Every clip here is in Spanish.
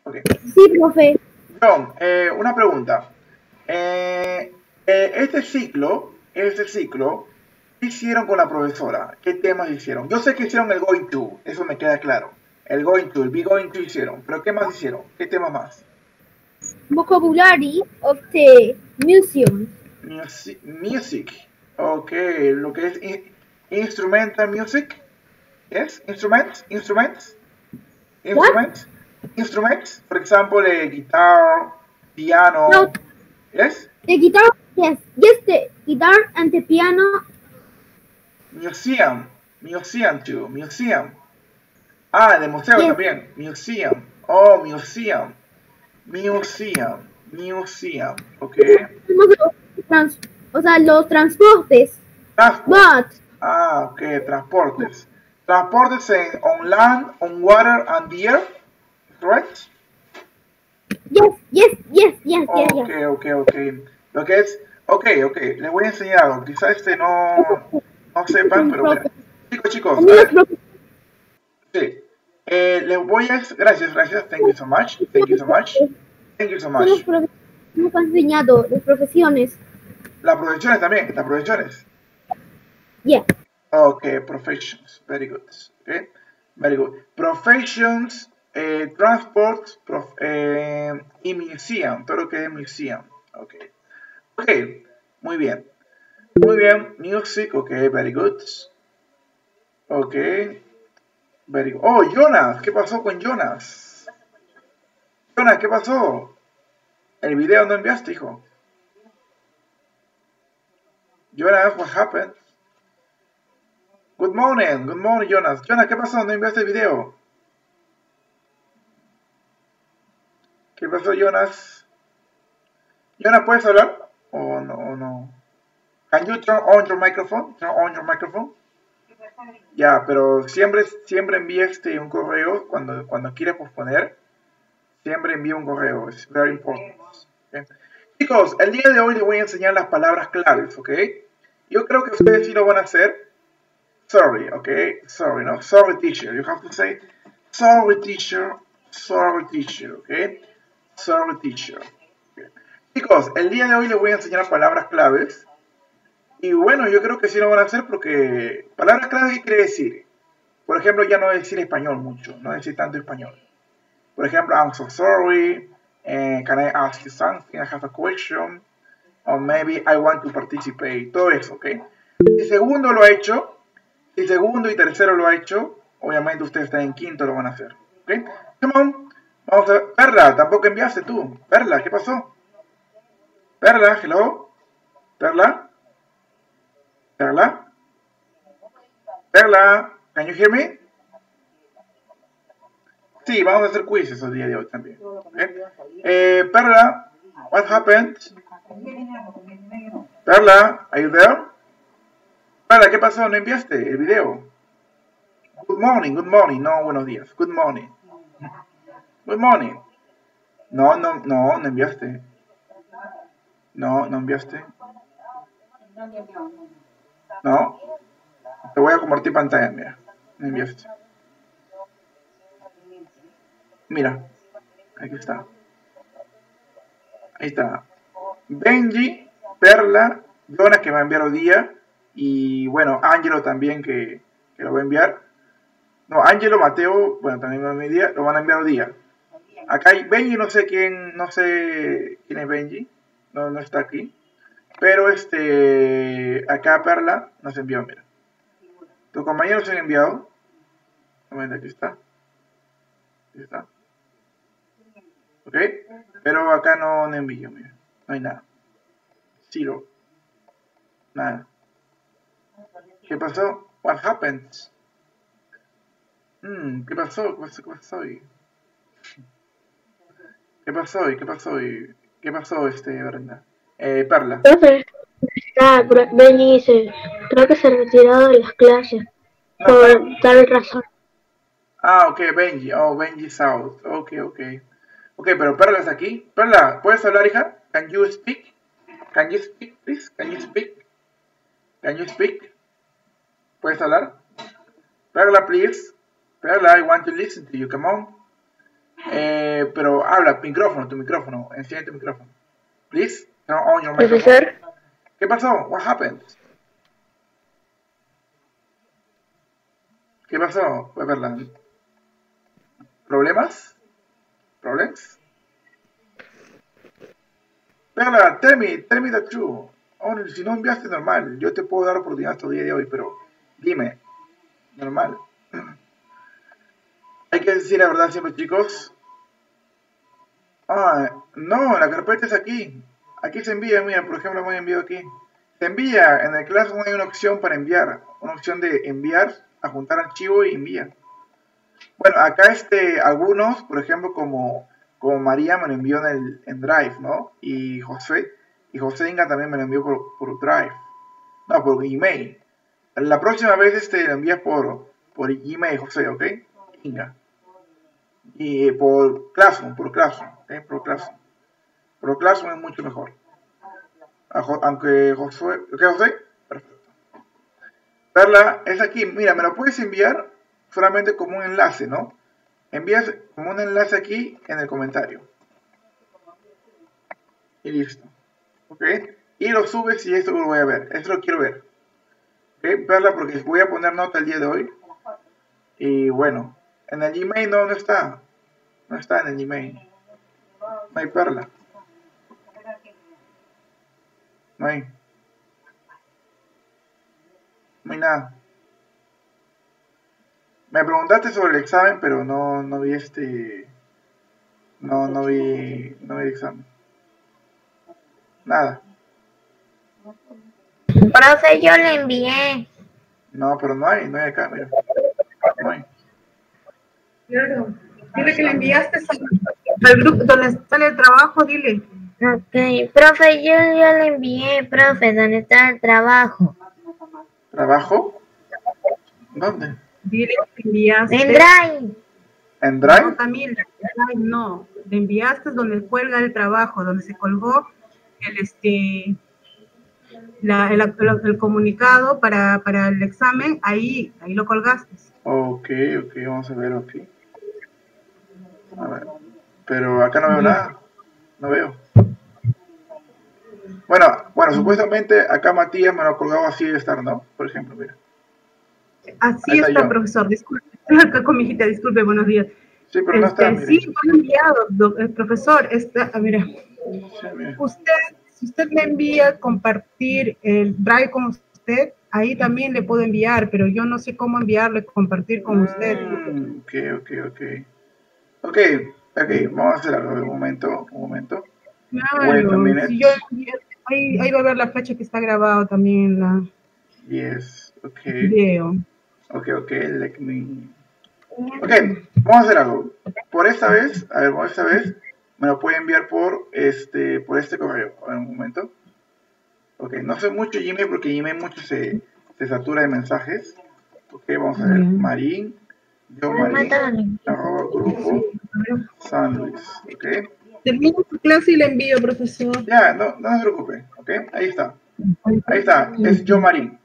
Ok. Sí, profe. John, una pregunta. Este ciclo, ¿qué hicieron con la profesora? ¿Qué temas hicieron? Yo sé que hicieron el going to, eso me queda claro. El going to, el be going to hicieron, pero ¿qué más hicieron? ¿Qué tema más? Vocabulary of the museum. Music. Ok, lo que es instrumental music. Yes, instruments, What? instruments. For example, guitar, No, piano. Yes, the guitar. Yes, yes, the guitar and the piano. museum too, museum. Ah, de museo Yes. también, museum. Oh, museum. Ok. Trans, o sea, los transportes. Transport. But Ah, ok, transportes. Transportes on land, on water, and the air. Correct? yes. Ok. Lo que es, ok. Les voy a enseñar algo. Quizás no sepan, pero bueno. Chicos, a ver. Sí. Les voy a, gracias. Thank you so much. Nos han enseñado las profesiones. Las profesiones también, las profesiones. Yeah. Ok, professions. Very good. Okay. Very good. Professions, transport, y museum. Todo lo que es museum. Ok. Ok, muy bien. Music, ok, very good. Ok, very good. Oh, Jonas, ¿qué pasó con Jonas? Jonas, ¿qué pasó? El video no enviaste, hijo. Jonas, what happened? Good morning, Jonas. Jonas, ¿qué pasó? No enviaste el video. ¿Qué pasó, Jonas? Jonas, ¿puedes hablar? ¿O no? Can you turn on your microphone? Ya, pero siempre envía un correo cuando quiera posponer. Siempre envía un correo. Es very important. Okay. Chicos, el día de hoy les voy a enseñar las palabras claves, ¿ok? Yo creo que ustedes sí lo van a hacer. Sorry, ¿ok? Sorry, no. Sorry, teacher. You have to say, sorry, teacher, ¿ok? Sorry, teacher. Okay. Chicos, el día de hoy les voy a enseñar palabras claves. Y bueno, yo creo que sí lo van a hacer porque palabras claves, ¿qué quiere decir? Por ejemplo, ya no decir español mucho, no decir tanto español. Por ejemplo, I'm so sorry, can I ask you something, I have a question, or maybe I want to participate, todo eso, ¿ok? Si segundo lo ha hecho, si segundo y tercero lo ha hecho, obviamente ustedes están en quinto, lo van a hacer, ¿ok? Come on, vamos a ver. Perla, tampoco enviaste tú. Perla, ¿qué pasó? Perla, hello. Perla, can you hear me? Sí, vamos a hacer quizzes el día de hoy también. ¿Okay? Perla, what happened? Perla, are you there? Perla, ¿qué pasó? ¿No enviaste el video? Good morning, no buenos días. Good morning. No enviaste. No enviaste. No. Te voy a compartir pantalla, mira. No enviaste. Mira. Aquí está. Ahí está. Benji, Perla, Jonas que va a enviar hoy día. Y bueno, Angelo también que lo va a enviar. No, Angelo, Mateo, bueno, también va a enviar, lo van a enviar hoy día. Acá hay Benji, no sé quién es Benji. No está aquí. Pero acá Perla nos envió, mira. Tus compañeros se han enviado. Aquí está. Aquí está. ¿Ok? Pero acá no envío, mira. No hay nada. Zero. Nada. ¿Qué pasó? What happened? ¿Qué pasó? ¿Qué pasó, Brenda? Perla. Profe, Benny dice, creo que se retiró de las clases No, por tal razón. Ah, ok, Benji. Oh, Benji's out. Ok. Ok, pero Perla está aquí. Perla, ¿puedes hablar, hija? Can you speak, please? Can you speak? ¿Puedes hablar? Perla, please. Perla, I want to listen to you. Come on. Pero habla, tu micrófono, enciende tu micrófono. Please, turn on your microphone. Profesor, ¿Qué pasó? What happened? ¿Qué pasó? Voy a verla. ¿Problemas? ¿Problems? Perla, tell me the truth. Oh, si no enviaste normal, yo te puedo dar oportunidad hasta el día de hoy, pero dime, normal. Hay que decir la verdad siempre, chicos. Ah, no, la carpeta es aquí. Aquí se envía, mira, por ejemplo, me he enviado aquí. Se envía, en el Classroom hay una opción para enviar, una opción de enviar, adjuntar archivo y envía. Bueno, acá algunos, por ejemplo, como María me lo envió en Drive, ¿no? Y José Inga también me lo envió por Drive. No, por email. La próxima vez lo envías por email, José, ¿ok? Inga. Y por Classroom, ¿ok? Por Classroom. Por Classroom es mucho mejor. Aunque José, ¿ok, José? Perfecto. Perla, es aquí. Mira, me lo puedes enviar solamente como un enlace, ¿no? Envías como un enlace aquí en el comentario. Y listo. ¿Ok? Y lo subes y esto lo voy a ver. Esto lo quiero ver. ¿Ok? Perla, porque voy a poner nota el día de hoy. Y bueno, en el Gmail no está. No está en el Gmail. No hay Perla. No hay. No hay nada. Me preguntaste sobre el examen, pero no vi no vi el examen. Nada. Profe, yo le envié. No, pero no hay acá, mira. No hay. Claro. Dile que le enviaste al grupo donde sale el trabajo, dile. Ok, profe, yo le envié, profe, ¿dónde está el trabajo? ¿Trabajo? ¿Dónde? Dile que enviaste. En Drive. ¿En Drive? No, Camila, Drive no. Le enviaste donde cuelga el trabajo, donde se colgó el comunicado para el examen, ahí lo colgaste. Ok, vamos a ver aquí. A ver. Pero acá no veo nada. No veo. Bueno, supuestamente acá Matías me lo ha colgado así de estar, ¿no? Por ejemplo, mira. Así está, profesor. Disculpe. Estoy acá con mi hijita, disculpe, buenos días. Sí, pero no está, mire. Sí, lo he enviado, profesor. Mira. Sí, mira. Si usted me envía compartir el Drive con usted, ahí también le puedo enviar, pero yo no sé cómo enviarle compartir con usted. Ok, vamos a hacer algo. Un momento. Claro, si yo ahí va a ver la fecha que está grabado también en la video. Ok, let me... Ok, vamos a hacer algo. Por esta vez, me lo puede enviar por este correo. A ver, un momento. Ok, no sé mucho Gmail porque Gmail mucho se satura de mensajes. Ok, vamos a ver. Marín, @grupo San Luis. Ok. Termino su clase y le envío, profesor. Ya, no se preocupe. Ok, ahí está. Es yo Marín,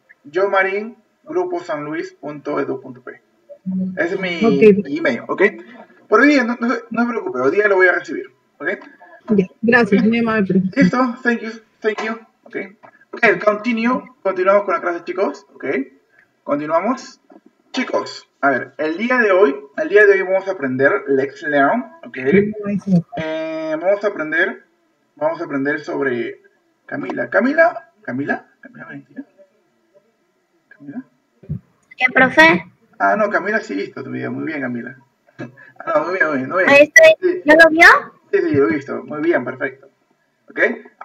gruposanluis.edu.p. Ese es mi email, ¿ok? Por hoy día, no se preocupe, hoy día lo voy a recibir, ¿ok? Gracias, muy amable. Listo, thank you, ¿ok? Ok, continuamos con la clase, chicos, ¿ok? Continuamos. Chicos, a ver, el día de hoy vamos a aprender Let's Learn, ¿ok? Vamos a aprender sobre Camila Valentina. ¿Camila? ¿Qué, profe? Ah, no, Camila sí visto tu video. Muy bien, Camila. Ah, no, muy bien. Ahí estoy. Sí. ¿Ya lo vio? Sí, lo he visto. Muy bien, perfecto. ¿Ok?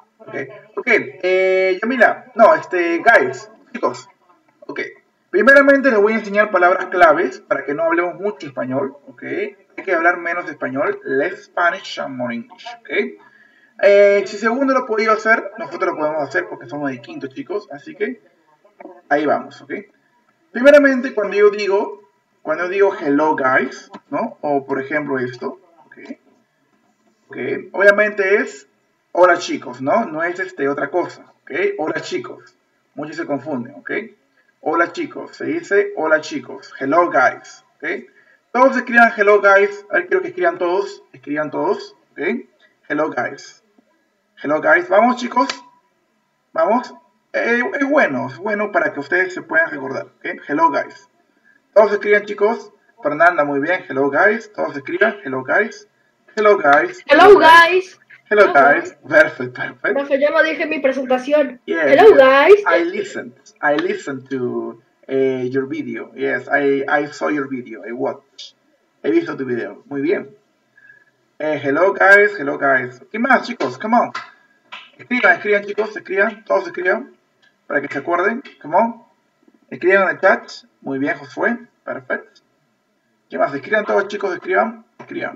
Camila, guys, chicos. Ok. Primeramente les voy a enseñar palabras claves para que no hablemos mucho español, ¿ok? Hay que hablar menos español. Less Spanish and more English, ¿ok? Si segundo lo he podido hacer, nosotros lo podemos hacer porque somos de quinto, chicos. Así que ahí vamos, ¿ok? Primeramente, cuando yo digo hello guys, ¿no? O por ejemplo esto, ¿ok? Obviamente es hola chicos, ¿no? No es otra cosa, ¿ok? Hola chicos. Muchos se confunden, ¿ok? Hola chicos, se dice hola chicos, hello guys, ¿ok? Todos escriban hello guys, a ver, quiero que escriban todos, ¿ok? Hello guys. Hello guys. Vamos chicos. Vamos. Es bueno para que ustedes se puedan recordar, ¿ok? Hello guys. Todos escriban chicos. Fernanda, muy bien. Hello guys. Todos escriban. Hello guys. Hello guys. Hello, guys. Hello guys. Perfect. Profe, yo lo dije en mi presentación. Yes, Hello, guys. I listened to your video. Yes, I saw your video. I watched. He visto tu video. Muy bien. Hello guys. ¿Qué más chicos? Come on. Escriban chicos, todos escriban. Para que se acuerden. Come on. Escriban en el chat. Muy bien, Josué. Perfecto. ¿Qué más? Escriban todos chicos, escriban.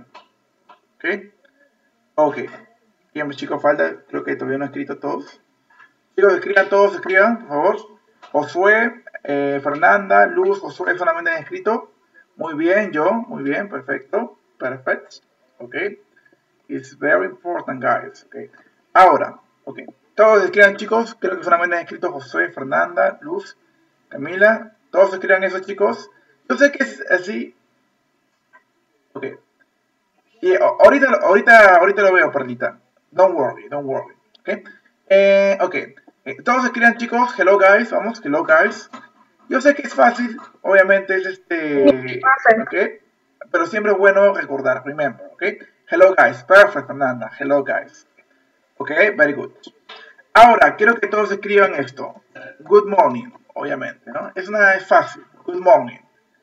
Ok. Bien, chicos, falta. Creo que todavía no he escrito todos. Chicos, escriban, por favor. Josué, Fernanda, Luz, Josué solamente han escrito. Muy bien, muy bien, perfecto. Ok. It's very important, guys. Ok. Ahora, ok. Todos escriban, chicos. Creo que solamente han escrito Josué, Fernanda, Luz, Camila. Todos escriban eso, chicos. Yo sé que es así. Ok. Y ahorita lo veo, Perlita. Don't worry. Ok. Todos escriban, chicos. Hello, guys. Vamos, hello, guys. Yo sé que es fácil. Obviamente es ok. Pero siempre es bueno recordar. Remember, ok. Hello, guys. Perfect, Fernanda. Hello, guys. Ok, very good. Ahora, quiero que todos escriban esto. Good morning, obviamente, ¿no? Es fácil. Good morning.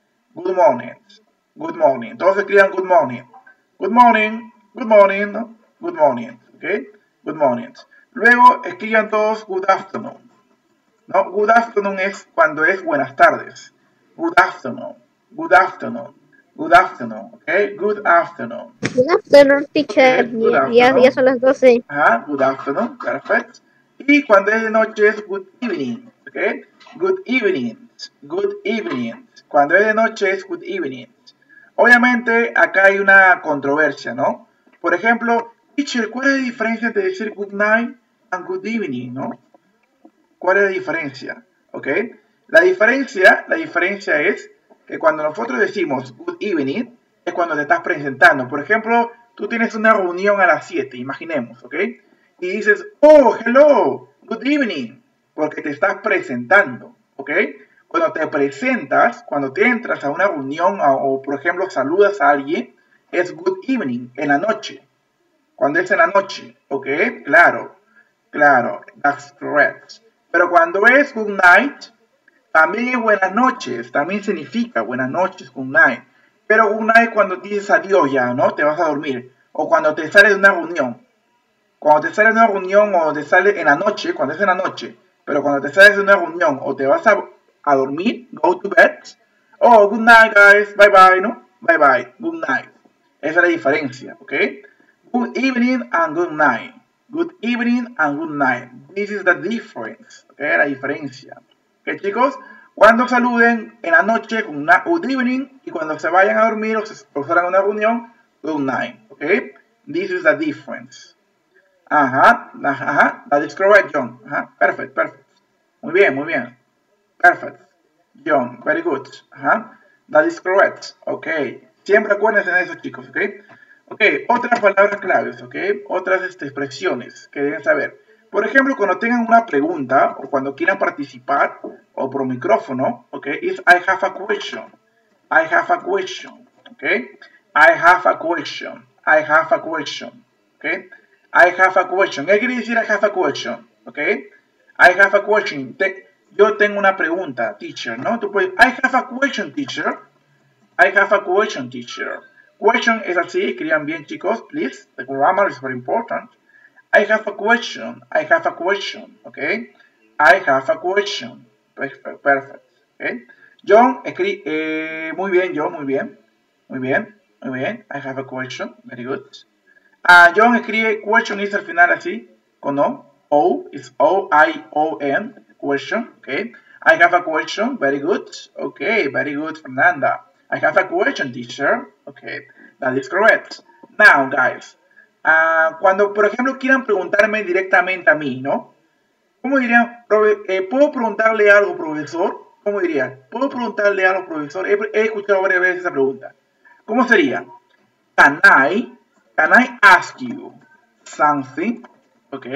Todos escriban good morning. Good morning, ¿no? Good morning, ¿ok? Good morning. Luego escriban todos good afternoon, ¿no? Good afternoon es cuando es buenas tardes. Good afternoon, ¿ok? Good afternoon. Good afternoon, teacher. Okay, good afternoon. Ya son las 12. Ajá, good afternoon, perfect. Y cuando es de noche es good evening, ¿ok? Good evening. Cuando es de noche es good evening. Obviamente acá hay una controversia, ¿no? Por ejemplo, teacher, ¿cuál es la diferencia entre decir good night and good evening, no? ¿Cuál es la diferencia? ¿Ok? La diferencia es que cuando nosotros decimos good evening, es cuando te estás presentando. Por ejemplo, tú tienes una reunión a las 7, imaginemos, ¿ok? Y dices, oh, hello, good evening, porque te estás presentando, ¿ok? Cuando te presentas, cuando te entras a una reunión o, por ejemplo, saludas a alguien, es good evening, en la noche. Cuando es en la noche, ¿ok? Claro, that's correct. Pero cuando es good night, también es buenas noches, también significa buenas noches, good night. Pero good night cuando dices adiós ya, ¿no? Te vas a dormir. O cuando te sales de una reunión. Cuando te sales de una reunión o te sales en la noche, cuando es en la noche. Pero cuando te sales de una reunión o te vas a dormir, go to bed. Oh, good night, guys. Bye bye, ¿no? Bye bye. Good night. Esa es la diferencia, ¿ok? Good evening and good night. Good evening and good night. This is the difference, ¿ok? La diferencia. ¿Ok, chicos? Cuando saluden en la noche, good evening. Y cuando se vayan a dormir o salgan a una reunión, good night, ¿ok? This is the difference. That is correct, John. Perfect. Muy bien. Perfect. John, very good. That is correct. Ok. Siempre acuérdense de eso, chicos, ¿ok? Ok, otras palabras claves, ¿ok? Otras expresiones que deben saber. Por ejemplo, cuando tengan una pregunta o cuando quieran participar o por micrófono, ¿ok? Is I have a question. ¿Ok? I have a question. ¿Ok? ¿Qué quiere decir I have a question? ¿Ok? I have a question. Yo tengo una pregunta, teacher, ¿no? Tú puedes, I have a question, teacher. Question es así, escriban bien, chicos, please. The grammar is very important. I have a question, ¿ok? I have a question. Perfect. ¿Ok? John, muy bien, John, muy bien. I have a question, very good. John escribe question is al final así, con O, is O-I-O-N, question, ok. I have a question, very good, ok, very good, Fernanda. I have a question, teacher, ok, that is correct. Now, guys, cuando, por ejemplo, quieran preguntarme directamente a mí, ¿no? ¿Cómo dirían? ¿Puedo preguntarle algo, profesor? ¿Cómo diría? ¿Puedo preguntarle algo, profesor? He escuchado varias veces esa pregunta. ¿Cómo sería? Can I Can I ask you something? ¿Ok?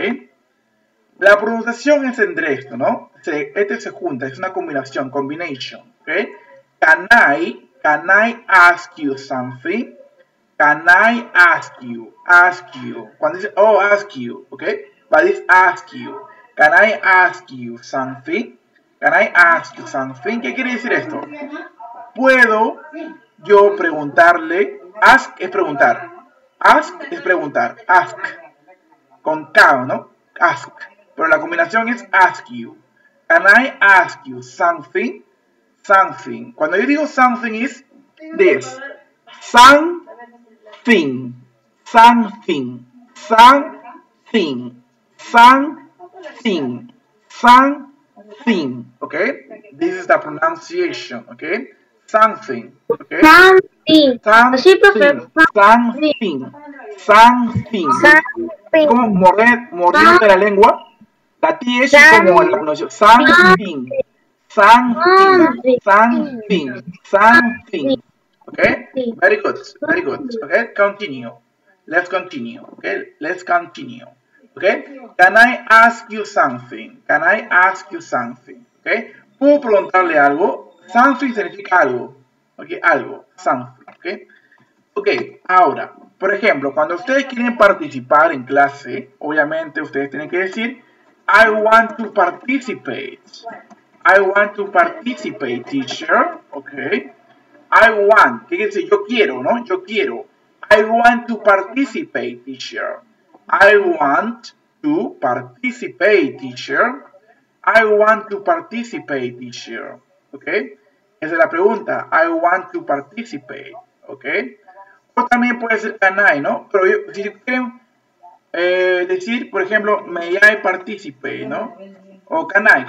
La pronunciación es entre esto, ¿no? Este se junta, es una combinación, combination. ¿Ok? Can I ask you something? Can I ask you? Ask you. Cuando dice, oh, ask you. ¿Ok? But it's ask you. Can I ask you something? Can I ask you something? ¿Qué quiere decir esto? ¿Puedo yo preguntarle? Ask es preguntar. Ask es preguntar. Ask. Con K, ¿no? Ask. Pero la combinación es ask you. Can I ask you something? Something. Cuando yo digo something is this. Something. Something. Something. Something. Something. Okay? This is the pronunciation. Okay? Something. Okay? Something. Así, profe. Something. Something. Como mordiendo la lengua. La T es como la pronunciación. Something. Something. Something. Something. Okay? Very good. Very good. Okay? Continue. Let's continue. Okay? Let's continue. Okay? Can I ask you something? Can I ask you something? Okay? ¿Puedo preguntarle algo? Something significa algo. Okay? Algo. Something. Okay? Okay. Ahora, por ejemplo, cuando ustedes quieren participar en clase, obviamente ustedes tienen que decir I want to participate. I want to participate, teacher. Okay. I want. ¿Qué quiere decir? Yo quiero, ¿no? Yo quiero. I want to participate, teacher. I want to participate, teacher. I want to participate, teacher. Okay. Esa es la pregunta. I want to participate. Okay. O también puede ser can I, ¿no? Pero si quieren decir, por ejemplo, may I participate, ¿no? O can I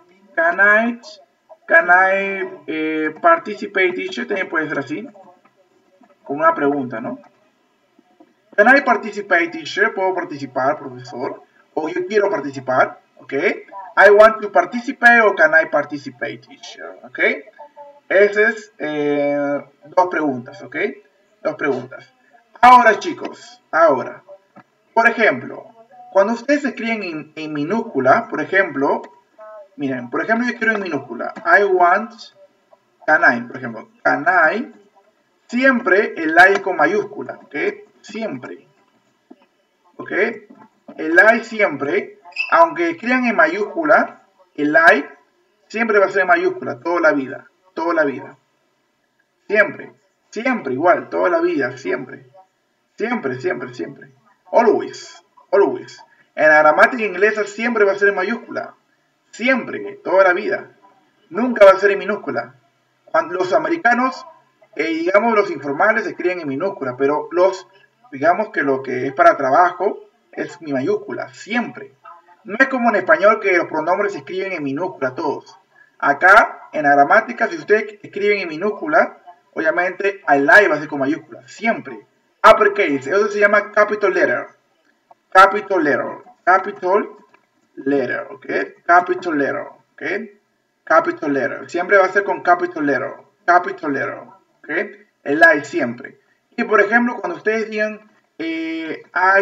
participate, teacher, también puede ser así, como una pregunta, ¿no? Can I participate, teacher? ¿Puedo participar, profesor? O yo quiero participar, ¿ok? I want to participate o can I participate, teacher, ¿ok? Esas dos preguntas, ¿ok? Dos preguntas. Ahora, chicos, ahora, por ejemplo, cuando ustedes escriben en minúscula, por ejemplo, miren, por ejemplo, yo escribo en minúscula. I want, can I, por ejemplo, can I, siempre el I con mayúscula, ¿ok? Siempre. ¿Ok? El I siempre, aunque escriban en mayúscula, el I siempre va a ser en mayúscula, toda la vida. Toda la vida. Siempre. Siempre igual, toda la vida, siempre. Siempre, siempre, siempre. Always. Always. En la gramática inglesa siempre va a ser en mayúscula. Siempre, toda la vida. Nunca va a ser en minúscula. Cuando los americanos, digamos los informales, escriben en minúscula, pero digamos que lo que es para trabajo es mi mayúscula, siempre. No es como en español que los pronombres se escriben en minúscula todos. Acá, en la gramática, si ustedes escriben en minúscula, obviamente el I va a ser con mayúscula, siempre. Uppercase, eso se llama capital letter. Capital letter. Capital letter, ¿ok? Capital letter, ¿ok? Capital letter. Siempre va a ser con capital letter. Capital letter, ¿ok? El I siempre. Y por ejemplo, cuando ustedes digan I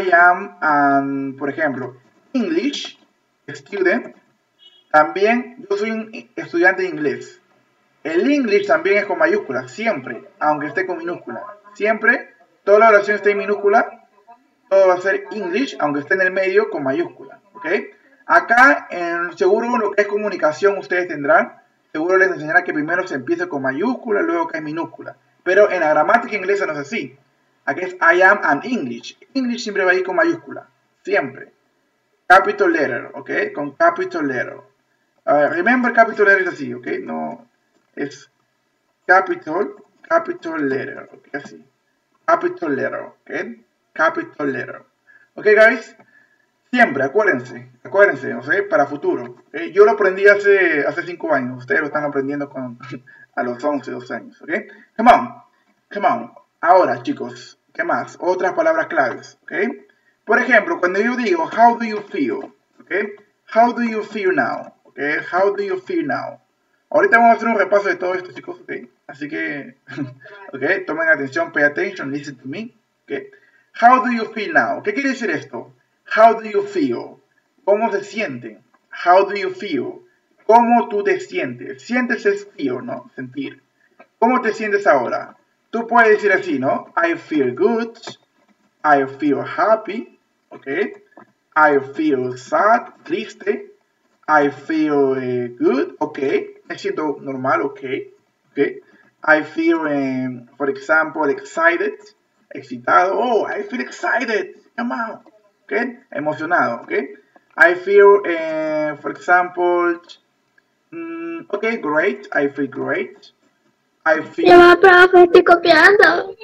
am, por ejemplo, English student, también yo soy un estudiante de inglés. El English también es con mayúscula, siempre, aunque esté con minúscula. Siempre, toda la oración esté en minúscula, todo va a ser English, aunque esté en el medio con mayúscula, ¿ok? Acá, seguro lo que es comunicación ustedes tendrán, seguro les enseñará que primero se empieza con mayúscula, luego que es minúscula. Pero en la gramática inglesa no es así. Aquí es I am an English. English siempre va a ir con mayúscula, siempre. Capital letter, ¿ok? Con capital letter. Remember, capital letter es así, ¿ok? No, es capital letter, ¿ok? Así. Capital letter, ¿ok? Capital letter. ¿Ok, guys? Siempre, acuérdense, ¿ok? Para futuro. ¿Okay? Yo lo aprendí hace 5 años. Ustedes lo están aprendiendo a los 11, 12 años, ¿ok? Come on. Ahora, chicos, ¿qué más? Otras palabras claves, ¿ok? Por ejemplo, cuando yo digo, how do you feel? ¿Ok? How do you feel now? ¿Ok? How do you feel now? Ahorita vamos a hacer un repaso de todo esto, chicos, ¿ok? Así que, ¿ok? Tomen atención, pay attention, listen to me, ¿ok? How do you feel now? ¿Qué quiere decir esto? How do you feel? ¿Cómo se sienten? How do you feel? ¿Cómo tú te sientes? Sientes es feel, ¿no? Sentir. ¿Cómo te sientes ahora? Tú puedes decir así, ¿no? I feel good. I feel happy. ¿Ok? I feel sad, triste. I feel good. ¿Ok? Me siento normal, ¿ok? ¿Ok? I feel, for example, excited. Excitado. Oh, I feel excited. Come on. ¿Ok? Emocionado. ¿Ok? I feel, for example, okay, great. I feel great. I feel... Ya va, profe, estoy copiando.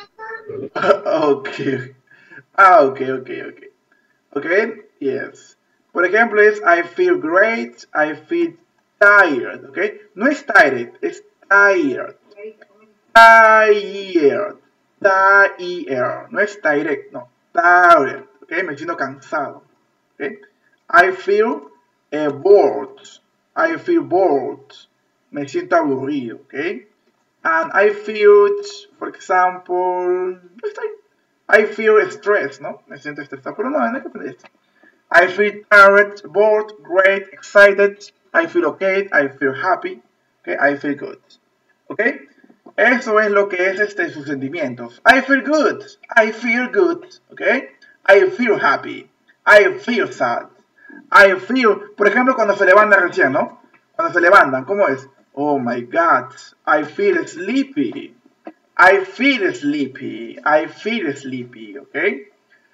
Okay. Okay. Okay, yes. Por ejemplo, es I feel great, I feel tired, okay? No es tired, es tired. Tired. No es tired, no. Tired, okay? Me siento cansado, okay? I feel bored. I feel bored. Me siento aburrido, okay? And I feel, for example, I feel stressed, ¿no? Me siento estresado, pero no hay que aprender esto. I feel tired, bored, great, excited. I feel okay, I feel happy, okay? I feel good, okay? Eso es lo que es sus sentimientos. I feel good, okay? I feel happy, I feel sad, I feel, por ejemplo, cuando se levantan recién, ¿no? Cuando se levantan, ¿cómo es? Oh my God, I feel sleepy. I feel sleepy, okay?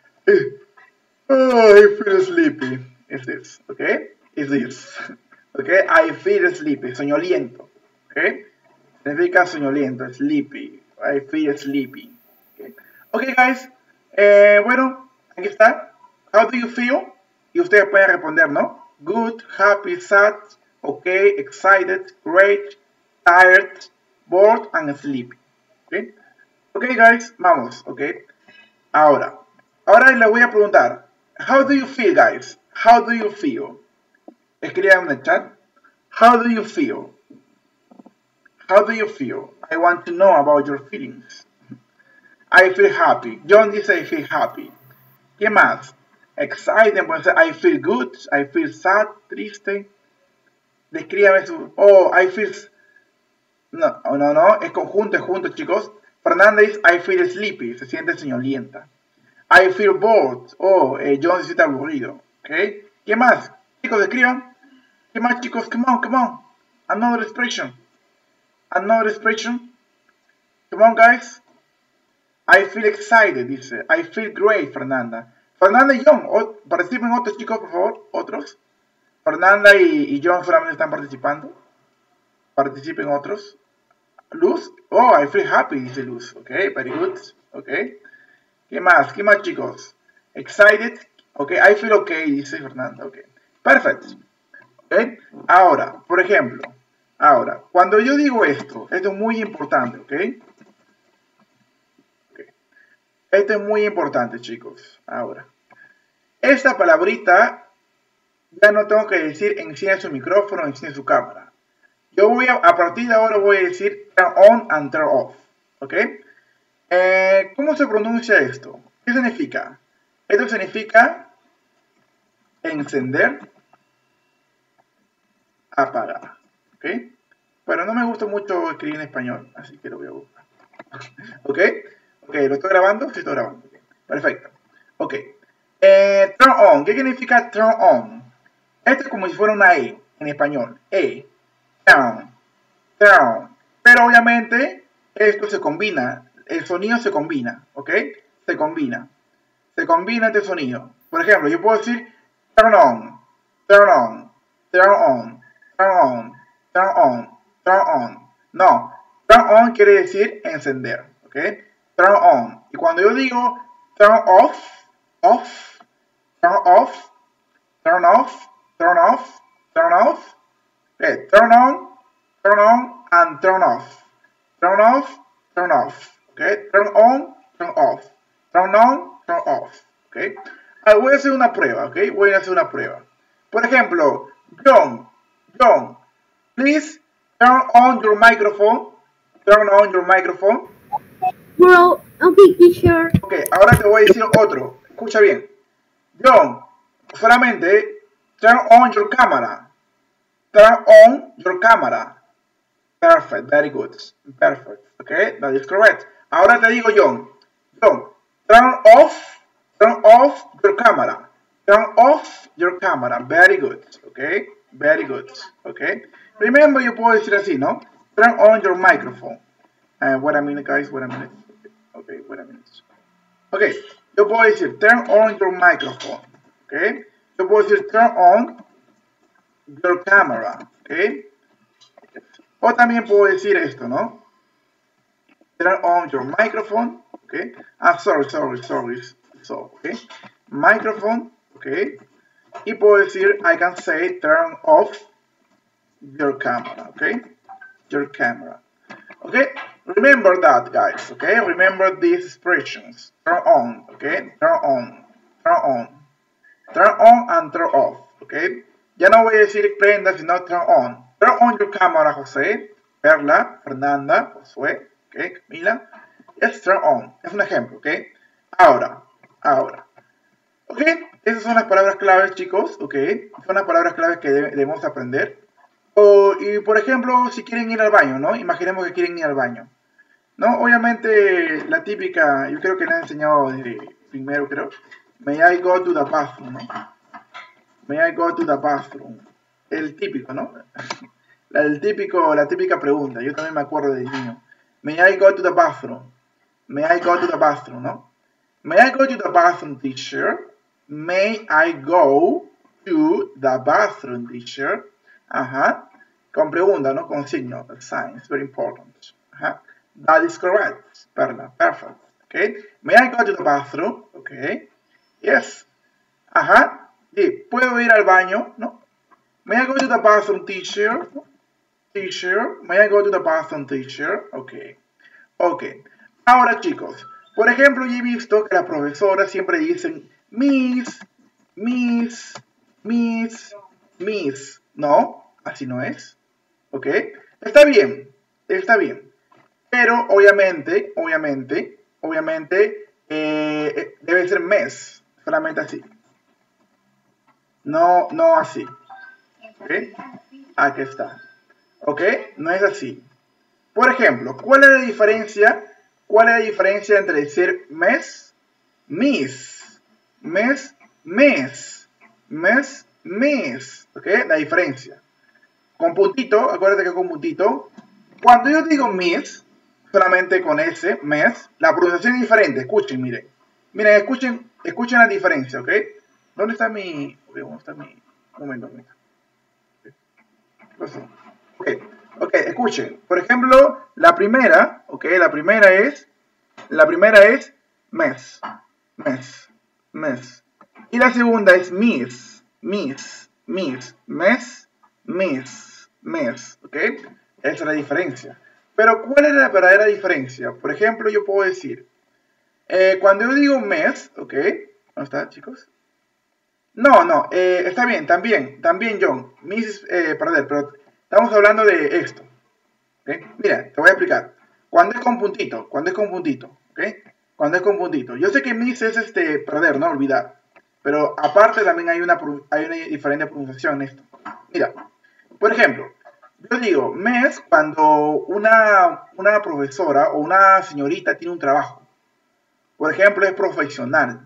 Oh, I feel sleepy. Is this, okay? Is this, okay? I feel sleepy, soñoliento, okay? Significa soñoliento, sleepy. I feel sleepy. Okay, guys. Bueno, aquí está. How do you feel? Y ustedes pueden responder, ¿no? Good, happy, sad, okay, excited, great, tired, bored, and sleepy. Okay, okay, guys, vamos, okay. Ahora les voy a preguntar. How do you feel, guys? How do you feel? Escriban en el chat. How do you feel? How do you feel? I want to know about your feelings. I feel happy. John dice I feel happy. ¿Qué más? Excited, puede ser I feel good, I feel sad, triste. Descríbame su... Oh, I feel... No, es conjunto, es junto, chicos. Fernanda dice I feel sleepy, se siente soñolienta. I feel bored. Oh, John se siente aburrido. ¿Ok? ¿Qué más? Chicos, escriban. ¿Qué más, chicos? Come on. Another expression. Come on, guys. I feel excited, dice. I feel great, Fernanda. Fernanda y John, participen otros, chicos, por favor. Otros. Fernanda y John solamente están participando. Participen otros. Luz. Oh, I feel happy, dice Luz. Ok, very good. Ok. ¿Qué más, chicos? Excited. Ok, I feel okay, dice Fernanda. Ok. Perfect. Ok. Ahora, por ejemplo. Cuando yo digo esto es muy importante, ¿ok? Esto es muy importante, chicos. Ahora. Esta palabrita ya no tengo que decir enciende su micrófono, enciende su cámara. Yo a partir de ahora voy a decir turn on and turn off. ¿Ok? ¿Cómo se pronuncia esto? ¿Qué significa? Esto significa encender, apagar. ¿Ok? Pero no me gusta mucho escribir en español, así que lo voy a buscar. ¿Ok? Ok, ¿lo estoy grabando? Sí, estoy grabando. Okay. Perfecto. Ok. Turn on. ¿Qué significa turn on? Esto es como si fuera una E en español. E. Turn. Pero obviamente esto se combina. El sonido se combina. ¿Ok? Se combina este sonido. Por ejemplo, yo puedo decir turn on. No. Turn on quiere decir encender. ¿Ok? Turn on. Y cuando yo digo turn off, turn on, turn on, and turn off. Turn off. Okay? Turn on, turn off. Turn on, turn off. Okay? Voy a hacer una prueba, ¿ok? Por ejemplo, John, please turn on your microphone. Okay, teacher. Ok, ahora te voy a decir otro. Escucha bien. John, solamente turn on your camera. Turn on your camera. Perfect, very good. Perfect. Okay, that is correct. Ahora te digo, John, turn off your camera. Turn off your camera. Very good. Okay, very good. Okay. Remember, yo puedo decir así, ¿no? Turn on your microphone. Wait a minute, guys. Wait a minute. Okay, wait a minute. Okay, yo puedo decir turn on your microphone. Okay. Yo puedo decir turn on your camera. Okay. O también puedo decir esto, ¿no? Turn on your microphone, okay? Sorry. So, okay? Microphone, okay? Y puedo decir, I can say turn off your camera, okay? Your camera, okay? Remember that, guys, okay? Remember these expressions. Turn on, okay? Turn on. Turn on and turn off, okay? Ya no voy a decir prenda, sino turn on. Turn on your camera, José, Perla, Fernanda, Josué, okay, Camila. Yes, turn on. Es un ejemplo, ok. Ahora. Ok, esas son las palabras claves, chicos, ok. Son las palabras claves que debemos aprender. Y, por ejemplo, si quieren ir al baño, ¿no? Imaginemos que quieren ir al baño. ¿No? Obviamente, la típica, yo creo que la he enseñado desde primero, creo. May I go to the bathroom, ¿no? May I go to the bathroom. El típico, ¿no? La típica pregunta. Yo también me acuerdo de niño. May I go to the bathroom? May I go to the bathroom, ¿no? May I go to the bathroom, teacher? May I go to the bathroom, teacher? Ajá. Con pregunta, ¿no? Con signo. Sign. It's very important. Ajá. That is correct. Perfect. Okay. May I go to the bathroom? Okay. Yes. Ajá. Sí. ¿Puedo ir al baño? ¿No? May I go to the bathroom, teacher? Teacher. May I go to the bathroom, teacher? Okay. Ok. Ahora, chicos. Por ejemplo, yo he visto que las profesoras siempre dicen Miss. No, así no es. ¿Ok? Está bien. Pero, obviamente, debe ser mes. Solamente así. No así. ¿Ok? Aquí está. ¿Ok? No es así. Por ejemplo, ¿cuál es la diferencia entre decir mes, mis, mes? ¿Ok? La diferencia. Con puntito, acuérdate que con puntito. Cuando yo digo mis, solamente con S, mes, la pronunciación es diferente. Escuchen, miren. Miren, escuchen la diferencia, ¿ok? ¿Dónde está mi...? ¿Dónde está mi...? Un momento. ¿Qué pasó? Ok, escuchen. Por ejemplo, la primera es mes. Y la segunda es mes. ¿Ok? Esa es la diferencia. Pero, ¿cuál es la verdadera diferencia? Por ejemplo, yo puedo decir, cuando yo digo mes, ¿ok? ¿Dónde está, chicos? No, está bien, también, John. Pero estamos hablando de esto. ¿Okay? Mira, te voy a explicar. Cuando es con puntito, ¿ok? Cuando es con puntito. Yo sé que mis es perder, no olvidar. Pero aparte también hay una diferente pronunciación en esto. Mira, por ejemplo, yo digo mes cuando una profesora o una señorita tiene un trabajo. Por ejemplo, es profesional.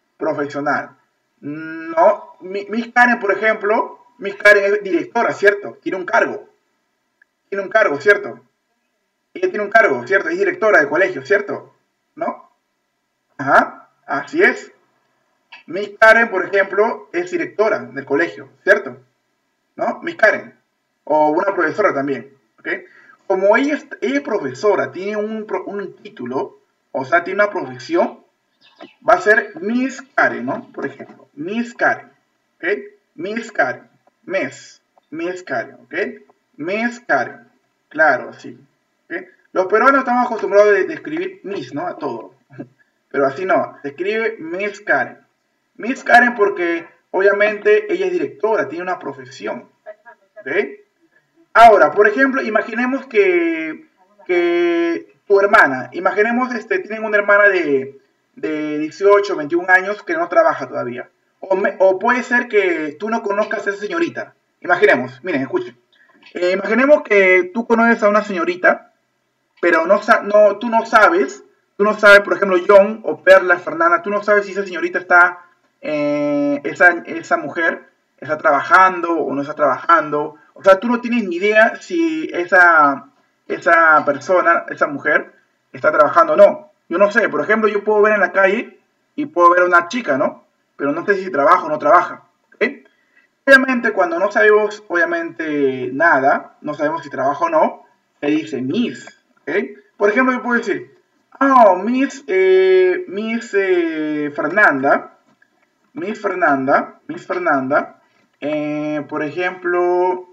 No, Miss Karen, por ejemplo, Miss Karen es directora, ¿cierto? Tiene un cargo, ¿cierto? Ella tiene un cargo, ¿cierto? Es directora del colegio, ¿cierto? ¿No? Ajá, así es. Miss Karen, por ejemplo, es directora del colegio, ¿cierto? ¿No? Miss Karen. O una profesora también, ¿ok? Como ella es profesora, tiene un título, o sea, tiene una profesión, va a ser Miss Karen, ¿no? Por ejemplo, Miss Karen, ¿ok? Miss Karen, Miss Karen, ¿ok? Miss Karen, claro, sí. ¿Okay? Los peruanos estamos acostumbrados de escribir Miss, ¿no? A todo. Pero así no, se escribe Miss Karen. Miss Karen porque obviamente ella es directora, tiene una profesión. ¿Ok? Ahora, por ejemplo, imaginemos que tu hermana. Imaginemos, tienen una hermana de 18, 21 años que no trabaja todavía. O puede ser que tú no conozcas a esa señorita. Imaginemos, miren, escuchen. Imaginemos que tú conoces a una señorita, pero tú no sabes, por ejemplo, John o Perla, Fernanda, tú no sabes si esa señorita está, esa mujer está trabajando o no está trabajando. O sea, tú no tienes ni idea si esa persona, esa mujer, está trabajando o no. Yo no sé, por ejemplo, yo puedo ver en la calle y puedo ver a una chica, ¿no? Pero no sé si trabaja o no trabaja, ¿ok? Obviamente, cuando no sabemos, obviamente, nada, no sabemos si trabaja o no, se dice Miss, ¿ok? Por ejemplo, yo puedo decir, Miss Fernanda, por ejemplo,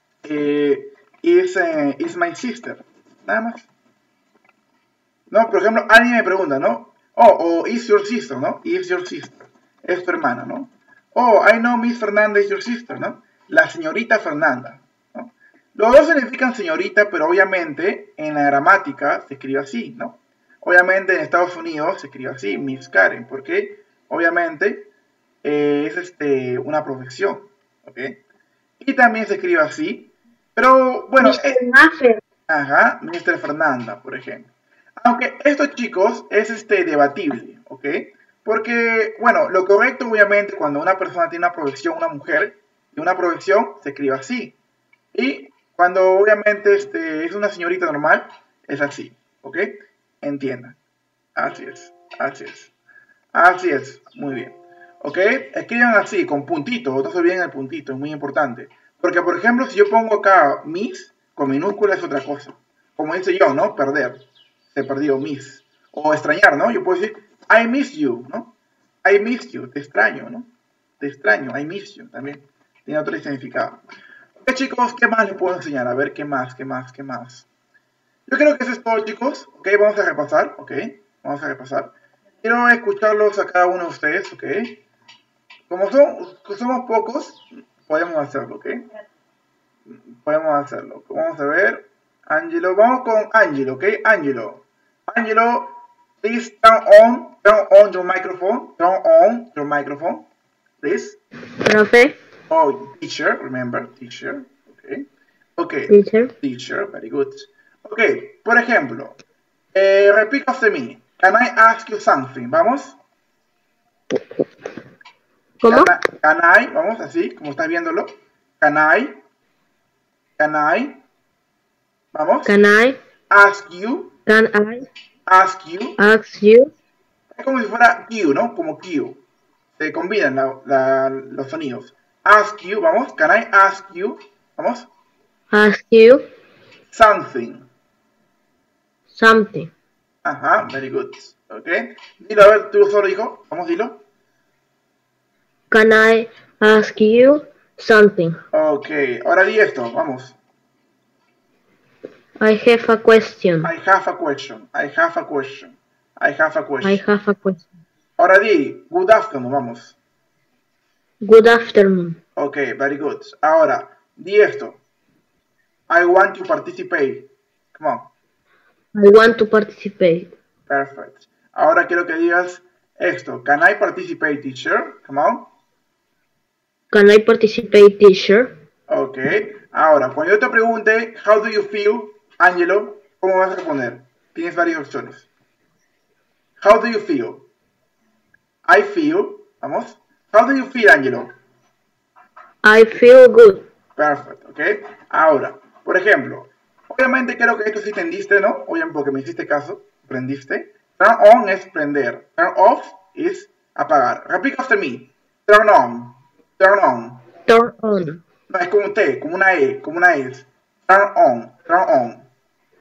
is my sister, nada más. No, por ejemplo, alguien me pregunta, ¿no? O is your sister, ¿no? Is your sister, es tu hermana, ¿no? I know Miss Fernanda is your sister, ¿no? La señorita Fernanda, ¿no? Los dos significan señorita, pero obviamente en la gramática se escribe así, ¿no? Obviamente en Estados Unidos se escribe así, Miss Karen, porque obviamente es una profesión, ¿ok? Y también se escribe así, pero bueno... Ajá, Mr. Fernanda, por ejemplo. Aunque esto, chicos, es debatible, ¿ok? Porque, bueno, lo correcto, obviamente, cuando una persona tiene una profesión, una mujer, y una profesión, se escribe así. Y cuando, obviamente, es una señorita normal, es así, ¿ok? Entiendan. Así es, muy bien. ¿Ok? Escriban así, con puntito, no se olviden el puntito, es muy importante. Porque, por ejemplo, si yo pongo acá Miss, con minúscula es otra cosa. Como dice yo, ¿no? Perder. Se perdió, Miss. O extrañar, ¿no? Yo puedo decir, I miss you, ¿no? I miss you, te extraño, ¿no? Te extraño, I miss you, también. Tiene otro significado. Ok, chicos, ¿qué más les puedo enseñar? A ver, ¿qué más? Yo creo que eso es todo, chicos. Ok, vamos a repasar, ok. Vamos a repasar. Quiero escucharlos a cada uno de ustedes, ok. Como somos pocos, podemos hacerlo, ¿ok? Podemos hacerlo. Vamos a ver. Angelo, vamos con Angelo, ¿ok? Angelo, please turn on your microphone. Turn on your microphone, please. Profe. Oh, teacher, remember, teacher, ¿ok? Ok, teacher, very good. Ok, por ejemplo, repeat after me. Can I ask you something? ¿Vamos? ¿Cómo? Can I, vamos, así, como estás viéndolo. Can I, vamos. Can I ask you? Ask you? Es como si fuera Q, ¿no? Como Q. Se combinan los sonidos. Ask you, vamos. Can I ask you? Vamos. Ask you Something. Ajá, very good. Ok. Dilo, a ver, tú solo, hijo. Vamos, dilo. Can I ask you something? Ok, ahora di esto, vamos. I have a question. I have a question. Ahora di, good afternoon, vamos. Good afternoon. Ok, very good. Ahora, di esto. I want to participate. Come on. I want to participate. Perfect. Ahora quiero que digas esto. Can I participate, teacher? Come on. Can I participate, teacher? Ok. Ahora, cuando yo te pregunte, how do you feel, Angelo, ¿cómo vas a responder? Tienes varias opciones. How do you feel? I feel. Vamos. How do you feel, Angelo? I feel good. Perfect. Ok. Ahora, por ejemplo, obviamente creo que esto sí entendiste, ¿no? Obviamente porque me hiciste caso, aprendiste. Turn on es prender. Turn off es apagar. Repeat after me. Turn on. Turn on. Turn on. No, es como un T, como una E, como una S. Turn on. Turn on.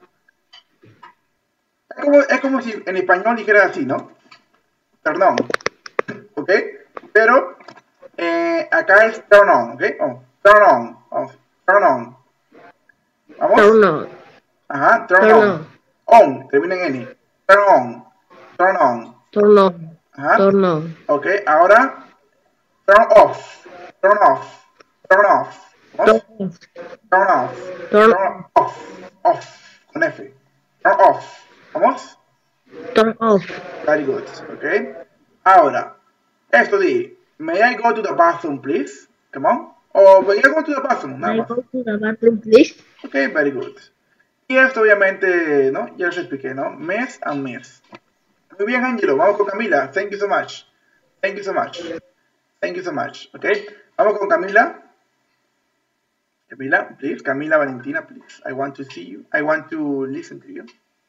Es como si en español dijera así, ¿no? Turn on. ¿Ok? Pero acá es turn on, ¿ok? Oh, turn on. Vamos. Turn on. ¿Vamos? Turn on. Ajá, turn on. On, termina en N. Turn on. Turn on. Turn on. Ajá. Turn on. Ok, ahora turn off. Turn off. Turn off. ¿Vamos? Turn off. Turn off. Turn off. Off. Con F. Turn off. ¿Vamos? Turn off. Very good. Okay. Ahora, esto di, may I go to the bathroom, please? Come on. O may I go to the bathroom, nada I más. go to the bathroom, please. Ok, very good. Y esto obviamente, ¿no? Ya les expliqué, ¿no? Mes and mes. Muy bien, Angelo. Vamos con Camila. Thank you so much. Thank you so much. Thank you so much. Ok. Vamos con Camila. Camila, please. Camila Valentina, please. I want to see you. I want to listen to you.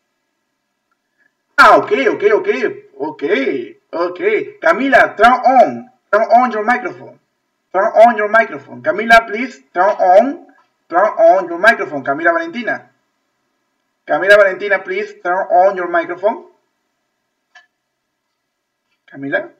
Ah, ok. Camila, turn on your microphone. Turn on your microphone. Camila, please, turn on your microphone. Camila Valentina. Camila Valentina, please, turn on your microphone. Camila.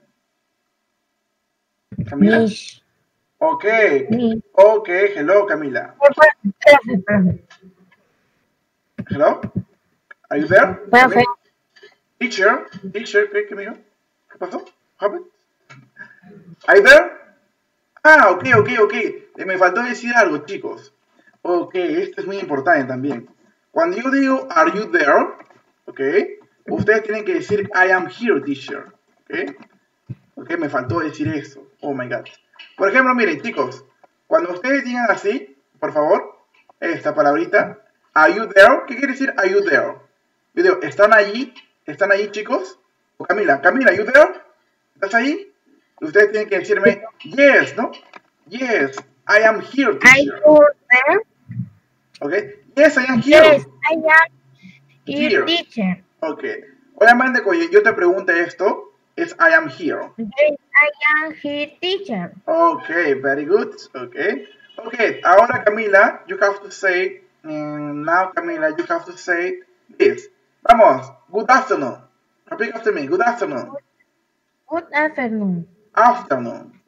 Camila. Mish. Okay. Mish. Okay, hello, Camila. Profe. Hello? Are you there? Profe. Teacher, ¿qué me dijo? ¿Qué pasó? What? Are you there? Ah, ok. Me faltó decir algo, chicos. Ok, esto es muy importante también. Cuando yo digo, are you there? Ok, ustedes tienen que decir, I am here, teacher. Ok, me faltó decir eso. Oh my god. Por ejemplo, miren, chicos, cuando ustedes digan así, por favor, esta palabrita, are you there? ¿Qué quiere decir are you there? Yo digo, ¿están allí, chicos? O Camila, are you there? ¿Estás ahí? Y ustedes tienen que decirme, yes, ¿no? Yes, I am here, teacher. Are you there? Okay. Yes, I am here. Yes, I am here, teacher. Okay. Obviamente, cuando yo te pregunte esto, es I am here. Yes, I am here, teacher. Okay, very good. Okay. Okay, ahora Camila, you have to say, now Camila, you have to say this. Vamos, good afternoon. Repeat after me, good afternoon. Good afternoon. Afternoon.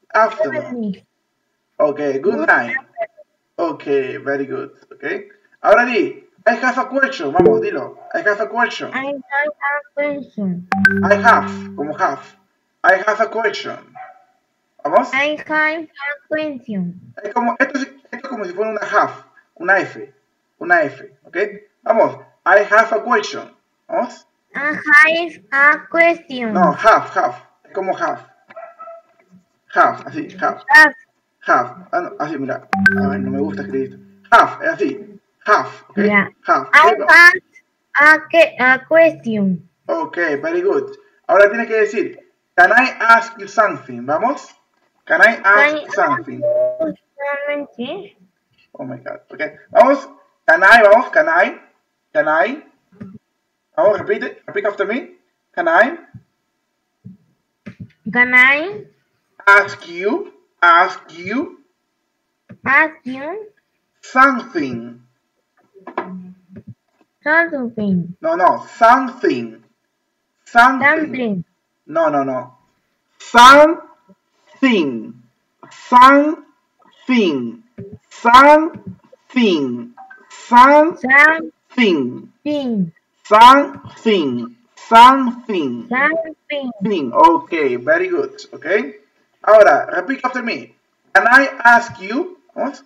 Okay, good night. Okay, very good. Okay. Ahora di, I have a question. Vamos, dilo. I have a question. I have a question. I have, como have. I have a question. Vamos. I have a question. Esto es como si fuera una have, una F. ¿Ok? Vamos. I have a question. Vamos. I have a question. No, have. Es como have. Have, así, have. Have. Ah, no, así, mira. Ay, no me gusta escribir esto. Have, es así. Have, ¿ok? Yeah. Have. I have a question. Ok, very good. Ahora tienes que decir, can I ask you something? ¿Vamos? Can I ask you something? Oh my god, ok. Vamos. Can I? Vamos, repeat after me. Can I ask you something? Something. No, something. Something. No. Something. Something. Something. Something. Something. Something. Something. Something. Okay, very good. Okay. Ahora, repeat after me. Can I ask you? Vamos.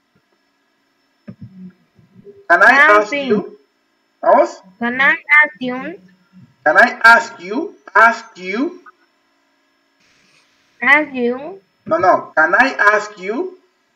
Can I ask you? Vamos. Can I ask you? Can I ask you? Ask you? Ask you? No. Can I ask you?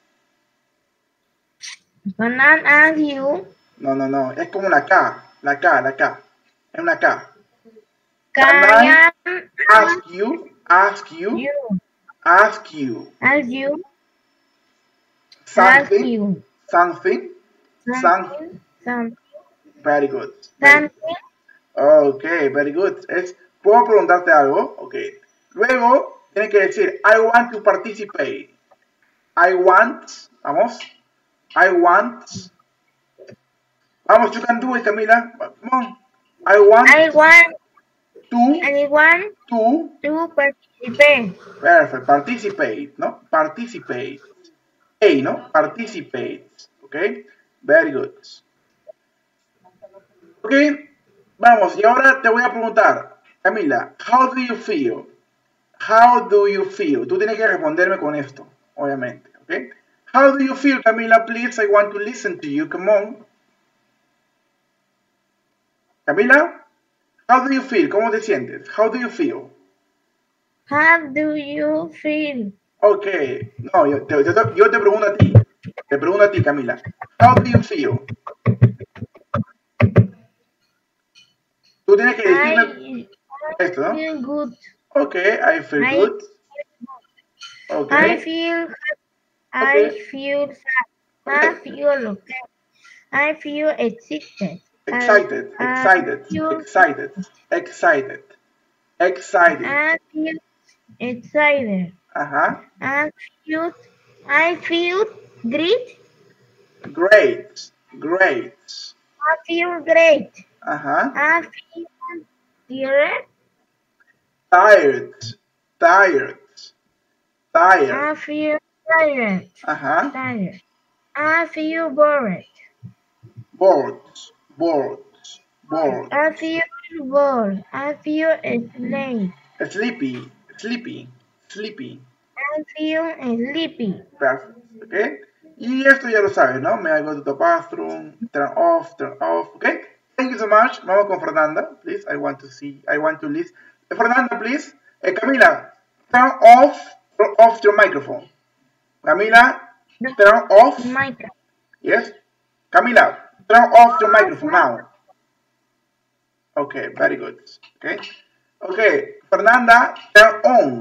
Can I ask you? No. Es como una K. La K. Es una K. Can I ask you? Ask you? you? Ask you. Ask you? Something. Ask you. Something. Something. Very good. Something. Okay, very good. ¿Puedo preguntarte algo? Okay. Luego, tiene que decir, I want to participate. I want. Vamos. I want. Vamos, you can do it, Camila. Come on. I want to participate. Perfect. Participate, ¿no? Participate. ¿no? Participate. Okay. Very good. Ok. Vamos, y ahora te voy a preguntar, Camila, how do you feel? How do you feel? Tú tienes que responderme con esto, obviamente, ¿ok? How do you feel, Camila? Please, I want to listen to you. Come on. Camila? How do you feel? ¿Cómo te sientes? How do you feel? How do you feel? Ok. No, yo te pregunto a ti. Te pregunto a ti, Camila. How do you feel? Tú tienes que decirme esto, ¿no? I feel good. Ok, I feel I- good. Ok. I feel sad. I feel okay. I feel excited. Excited. I feel Excited. excited. Ajá. I feel great. Great. I feel great. Ajá. I feel tired. Tired. I feel tired. Ajá. Tired. I feel bored. Bored. I feel bored. I feel late. Sleepy. I feel sleepy. Perfect. Ok. Y esto ya lo sabes, ¿no? May I go to the bathroom? Turn off. Ok. Thank you so much. Vamos con Fernanda, please. I want to list. Fernanda, please. Camila, turn off your microphone. Camila, turn off. Microphone. Yes. Camila, turn off your microphone now. Okay, very good. Okay. Fernanda, turn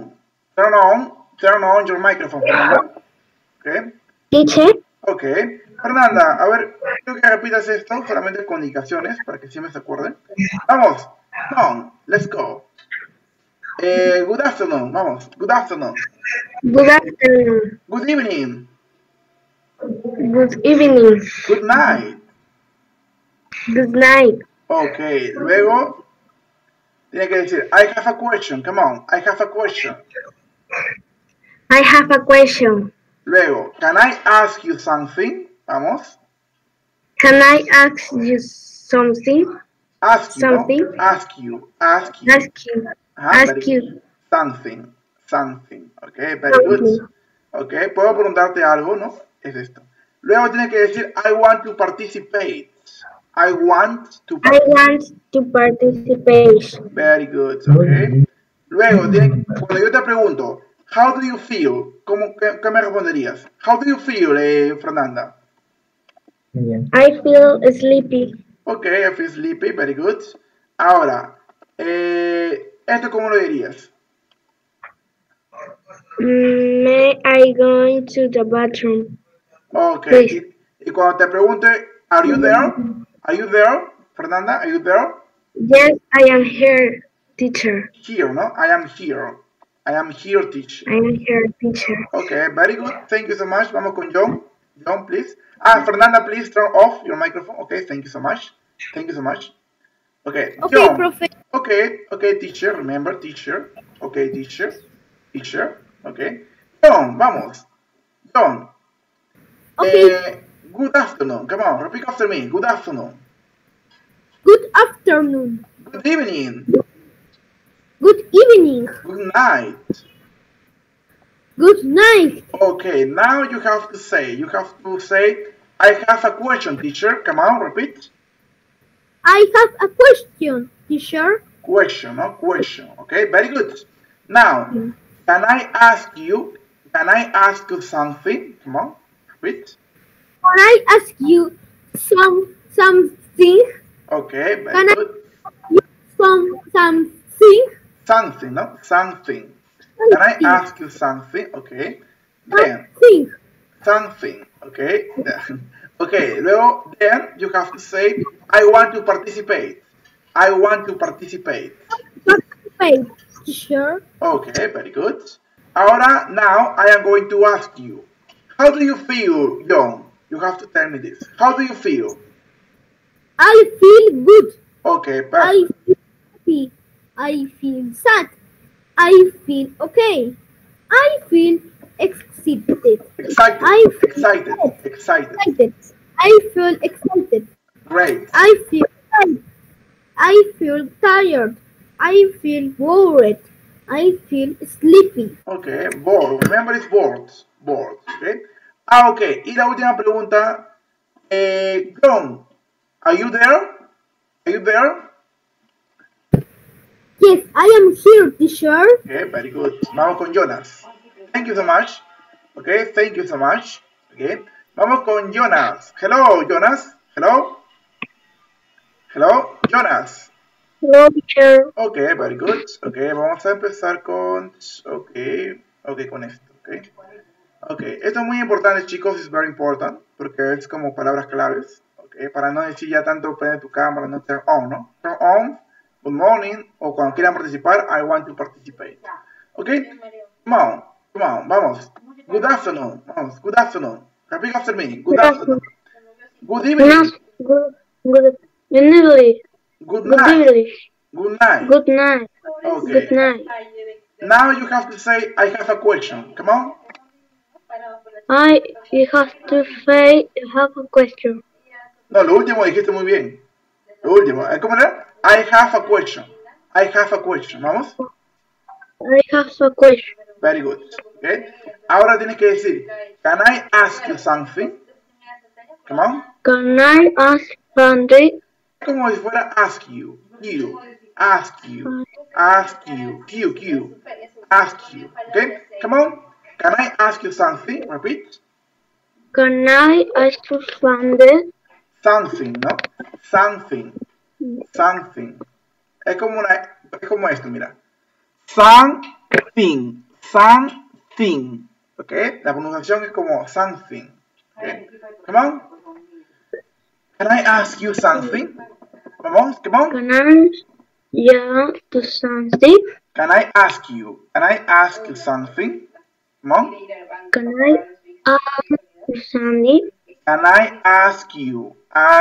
on your microphone, Fernanda. Okay. Teacher, Ok. Fernanda, a ver, quiero que repitas esto solamente con indicaciones para que siempre se acuerden. Vamos. No, let's go. Good afternoon. Vamos. Good afternoon. good afternoon, Good evening. good evening, Good night. good night. Ok. Luego, tiene que decir, I have a question. Come on. I have a question. I have a question. Luego, can I ask you something? Vamos. Can I ask you something? Ask you. Something. ¿No? Ask you. Ask you. Ajá, Ask very you. good. Something. Ok, very good. Ok, puedo preguntarte algo, ¿no? Es esto. Luego tiene que decir, I want to participate. I want to I want to participate. Very good, ok. Luego, cuando yo te pregunto, how do you feel? ¿Qué me responderías? How do you feel, Fernanda? I feel sleepy. Ok, I feel sleepy, very good. Ahora, ¿esto cómo lo dirías? May I go to the bathroom? Ok, Please. y cuando te pregunte, are you there? Are you there, Fernanda? Are you there? Yes, I am here, teacher. Here, ¿no? I am here. I am here, teacher. I am here, teacher. Okay, very good. Thank you so much. Vamos con John. John, please. Fernanda, please turn off your microphone. Okay, thank you so much. Okay, Okay, John. Profe. Okay, teacher. Remember, teacher. Okay, teacher. Okay. John, vamos. John. Okay. Good afternoon. Come on, repeat after me. Good afternoon. Good afternoon. Good evening. Good evening. Good night. Good night. Okay, now you have to say, I have a question, teacher. Come on, repeat. I have a question, teacher. Question, no? Question. Okay, very good. Now, can I ask you something? Come on, repeat. Can I ask you something? Okay, very Can I good. Something? Something, no? Something. Can I ask you something? Okay. Then, something. Okay. Okay, luego, then you have to say, I want to participate. I want to participate. Participate, teacher. Okay, very good. Ahora, now, I am going to ask you, how do you feel, John? You have to tell me this. How do you feel? I feel good. Okay, I perfect. feel happy. I feel sad. I feel okay. I feel excited. Excited. I feel Excited. excited. I feel excited. Great. I feel tired. I feel tired. I feel worried. I feel sleepy. Okay, bored. Remember it's bored. Bored. Okay. Okay. Y la última pregunta. John, are you there? Are you there? Yes, I am here, teacher. Okay, very good. Vamos con Jonas. Thank you so much. Okay, thank you so much. Okay. Vamos con Jonas. Hello, Jonas. Hello. Hello, Jonas. Hello, teacher. Okay, very good. Okay, vamos a empezar con... Okay, con esto. Okay, esto es muy importante, chicos. Es very important. Porque es como palabras claves. Okay, para no decir ya tanto prende tu cámara, no turn on, ¿no? Turn on, good morning, o cuando quieran participar, I want to participate. Okay, come on, vamos. Good afternoon, vamos, good afternoon. Repeat after me, good afternoon. Good evening. Good English. Good Good night. English. Good night. Good night. Okay. Good night. Now you have to say, I have a question. Come on. You have to say, I have a question. No, lo último dijiste muy bien. Lo último. ¿Cómo era? I have a question. I have a question. ¿Vamos? I have a question. Very good. Okay. Ahora tienes que decir, can I ask you something? Come on. Can I ask something? Como si fuera ask you. Ask you. Ask you. Okay. Come on. Can I ask you something? Repeat. Can I ask you something? Something, ¿no? Something. Es como esto, mira. Something. ¿Ok? La pronunciación es como something. ¿Ok? Come on. Can I ask you something? Vamos, come on. Can I do something? Can I ask you something? Come on. Can I ask you something? Can I ask you?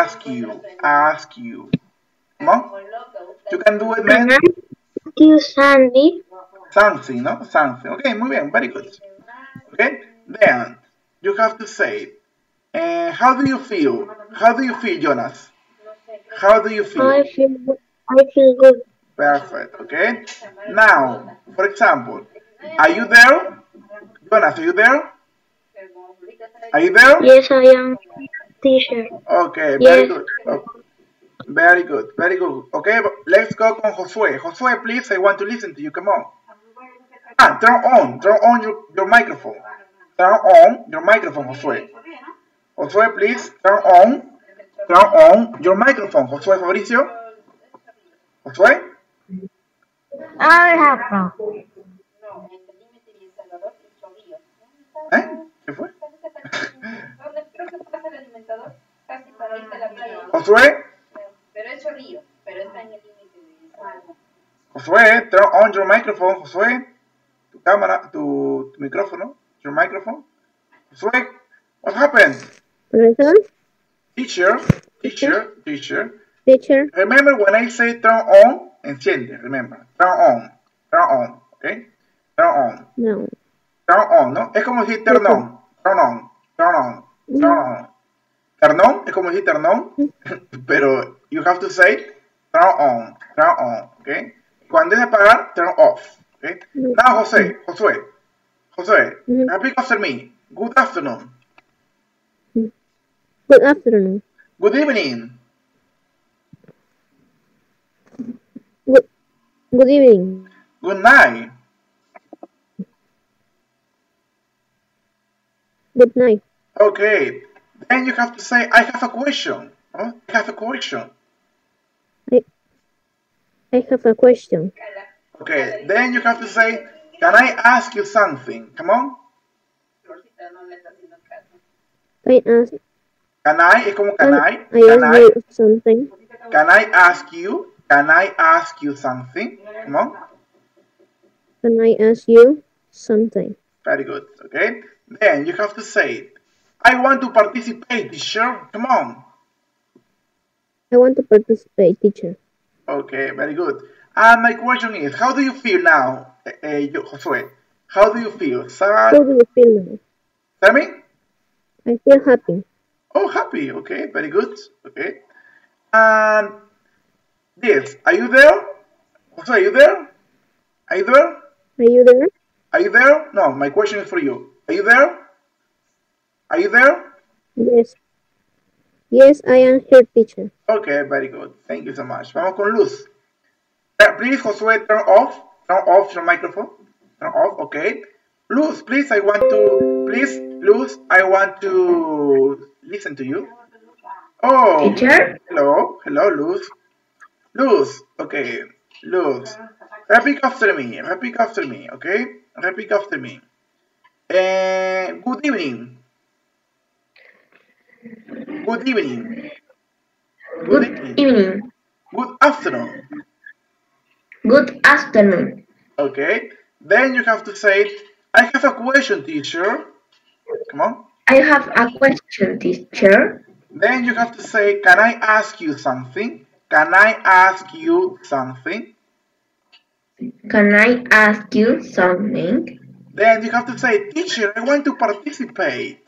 Come on. You can do it, man. Can I ask you something? Something, ¿no? Something. Okay, muy bien. Very good. Okay. Then you have to say, how do you feel? Jonas? How do you feel? I feel good. Perfect. Okay. Now, for example, are you there? Jonas, are you there? Are you there? Yes, I am teacher. Okay, very Yes. good. Oh, very good. Okay, let's go con Josué. Josué, please, I want to listen to you. Come on. Turn on your microphone. Turn on your microphone, Josué. Josué, please, turn on your microphone. Josué Fabricio. Josué. I have one. ¿Qué fue? Josué. Josué, turn on your microphone, Josué. Tu cámara, tu micrófono, your microphone. Josué, what happened? Professor? Teacher. Teacher? Remember when I say turn on, enciende, remember. Turn on, okay? Turn on, ¿no? Es como decir turn on. Turn on es como decir turn on, pero you have to say turn on, okay? Cuando es apagar, turn off, okay? Now, Josué, repeat after me. Good afternoon. Good afternoon. Good evening. Good evening. Good night. Good night. Okay. Then you have to say, I have a question. Huh? I have a question. I have a question. Okay. Then you have to say, can I ask you something? Come on. Can I es como can I. Can I ask you something? Can I ask you something? Come on. Can I ask you something? Very good. Okay. Then you have to say, I want to participate, teacher. Come on. I want to participate, teacher. Okay, very good. And my question is, how do you feel now, Josué? How do you feel? Sad? How do you feel now? Tell me? I feel happy. Oh, happy. Okay, very good. Okay. And this, are you there? Josué, are you there? Are you there? Are you there? Are you there? No, my question is for you. Are you there? Are you there? Yes. Yes, I am here, teacher. Okay, very good. Thank you so much. Vamos con Luz. Please, Josue, turn off your microphone. Turn off, okay. Luz, please, I want to listen to you. Oh, Teacher? hello, Luz. Luz, okay, Luz. Repeat after me, okay? Repeat after me. Good evening. Good evening. Good evening. Good afternoon. Good afternoon. Okay. Then you have to say, I have a question, teacher. Come on. I have a question, teacher. Then you have to say, can I ask you something? Can I ask you something? Can I ask you something? Then you have to say, teacher, I want to participate.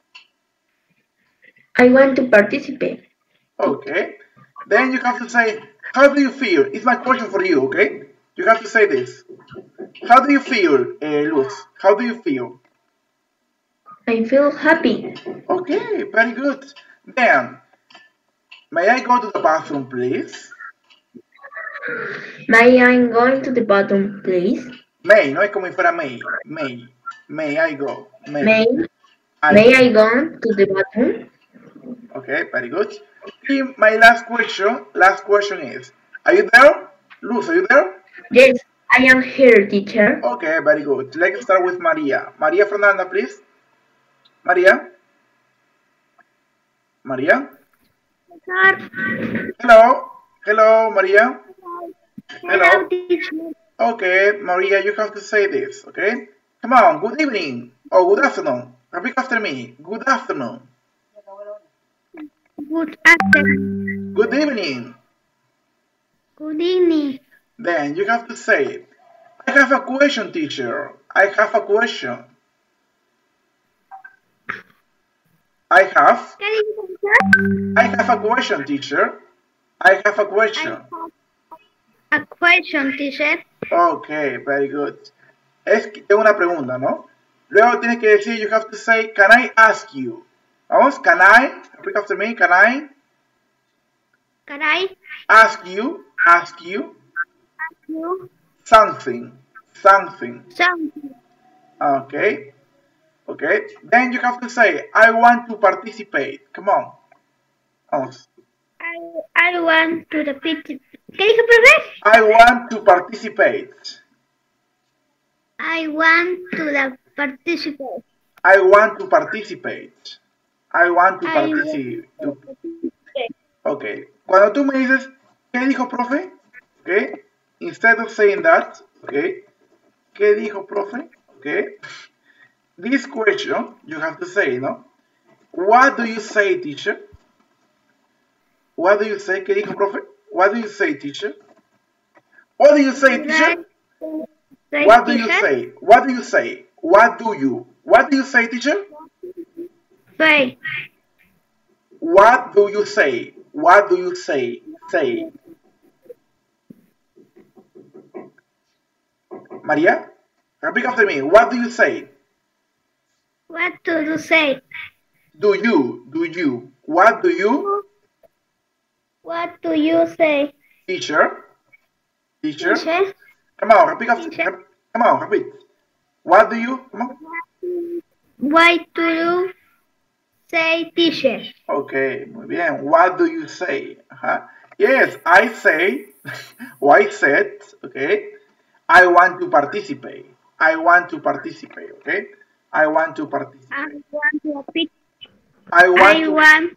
I want to participate. Okay. Then you have to say, how do you feel? It's my question for you, okay? You have to say this. How do you feel, Luz? How do you feel? I feel happy. Okay, very good. Then, may I go to the bathroom, please? May I go to the bathroom, please? May, no es como si fuera may. May I go? May I go to the bathroom? Okay, very good. And my last question is, are you there? Luz, are you there? Yes, I am here, teacher. Okay, very good. Let's start with Maria. Maria Fernanda, please. Maria? Maria? Hello, Maria. Hello. Okay, Maria, you have to say this, okay? Come on, good evening. Oh, good afternoon. Repeat after me. Good afternoon. Good afternoon. Good evening. Good evening. Then you have to say, I have a question, teacher. I have a question. I have a question, teacher. I have a question. A question, teacher. Okay, very good. Tengo una pregunta, ¿no? Luego tienes que decir, you have to say, can I ask you? Vamos, can I? Repeat after me, can I? Can I Ask you ask you something. something? Okay. Okay. Then you have to say, I want to participate. Come on. Vamos. I want to repeat. ¿Qué dijo, profe? I want to participate. I want to participate. I want to participate. I want to I want participate. to participate. Okay. Cuando tú me dices, ¿qué dijo, profe? Okay. Instead of saying that, okay. ¿Qué dijo, profe? Okay. This question, you have to say, ¿no? What do you say, teacher? What do you say? ¿Qué dijo, profe? What do you say, teacher? What do you say, teacher? What do you say? What do you say? What do you say, teacher? Say. What do you say? What do you say? Say. Maria, repeat after me. What do you say? What do you say? Do you? What do you? What do you say? Teacher? Teacher? Come on, repeat after Teacher? Come on, repeat. What do you? Come on. Why do you say, teacher? Okay, muy bien. What do you say? Yes, I say, or I said, okay, I want to participate. I want to participate, okay? I want to participate. I want to repeat. I want I to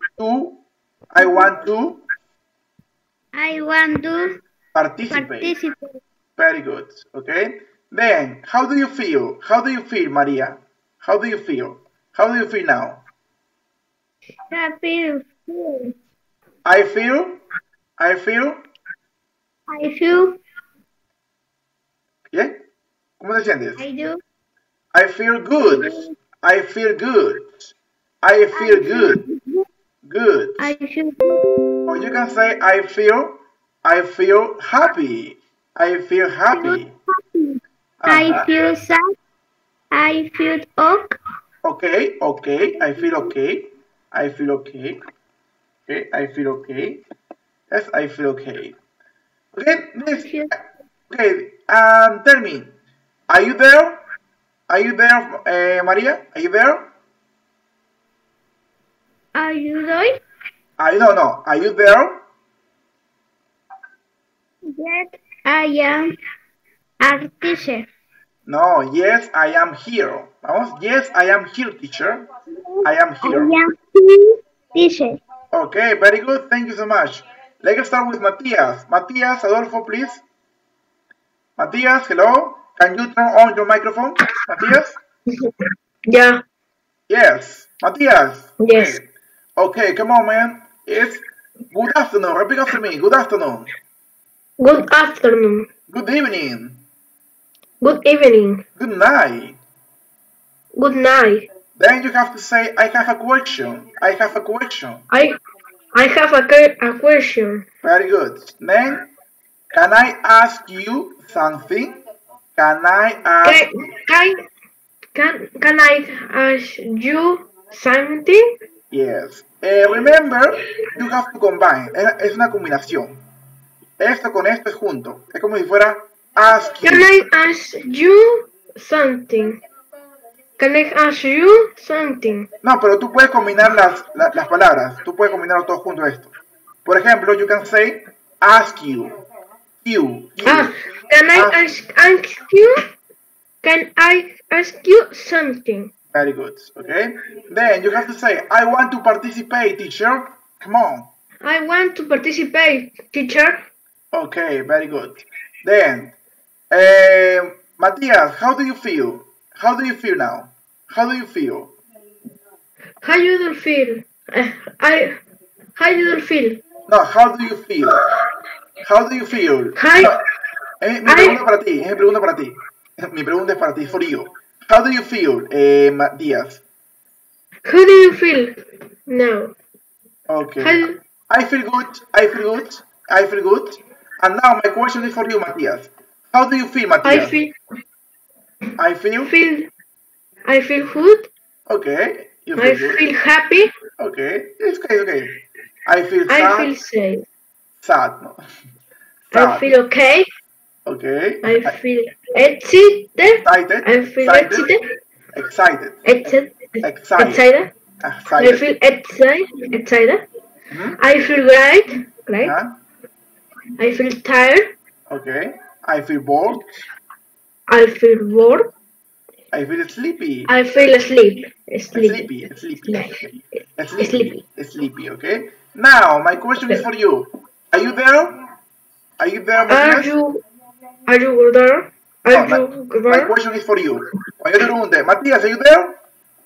participate. participate. Very good, okay? Then, how do you feel? How do you feel, Maria? How do you feel? How do you feel now? Happy. I feel, I feel ¿yeah? ¿Cómo te sientes? I do. I feel good. I feel good. I feel good. Good. I feel Or you can say I feel happy. I feel happy. I feel sad. I feel okay. Okay. I feel okay. I feel okay. Okay, I feel okay. Yes, I feel okay. Okay, okay. Tell me, are you there? Are you there, Maria? Are you there? Are you there? No. Are you there? Yes, I am a teacher. No. Yes, I am here. Vamos. Yes, I am here, teacher. I am I here. am here, teacher. Okay, very good. Thank you so much. Let's start with Matías. Matías, Adolfo, please. Matías, hello. Can you turn on your microphone, Matías? Yeah. Yes. Matías. Yes. Okay, come on, man. It's good afternoon. Repeat after me. Good afternoon. Good afternoon. Good evening. Good evening. Good night. Good night. Then you have to say, I have a question. I have a question. I have a question. Very good. Then, can I ask you something? Can I ask? Can I ask you something? Yes. Remember, you have to combine. Es una combinación. Esto con esto es junto. Es como si fuera ask you. Can I ask you something? Can I ask you something? No, pero tú puedes combinar las palabras. Tú puedes combinarlo todo junto a esto. Por ejemplo, you can say ask you. You. Can I ask you? Can I ask you something? Very good. Okay. Then you have to say, I want to participate, teacher. Come on. I want to participate, teacher. Okay, very good. Then, Matías, how do you feel? How do you feel now? How do you feel? How you do feel? How you do feel? No, how do you feel? How do you feel? Hi. No, mi pregunta para ti, es mi pregunta para ti. Mi pregunta es para ti, for you. How do you feel, Matías? How do you feel? No. Okay. I feel good. I feel good. I feel good. And now my question is for you, Matías. How do you feel, Matías? I feel good. Okay. You feel I good. feel happy. Okay. It's okay. Okay. I feel sad. I feel safe. Sad. No. Sad. I feel okay. Okay. I feel excited. Excited. I feel Excited. excited. Excited. Excited. I feel excited. I feel great. Yeah. I feel tired. Okay. I feel bored. I feel bored. I feel sleepy. I feel asleep. Sleepy. Sleepy. Okay. Now my question is for you. Are you there? Are you there, Matías? Are you there? My question is for you. Cuando yo te pregunte, Matías, are you there?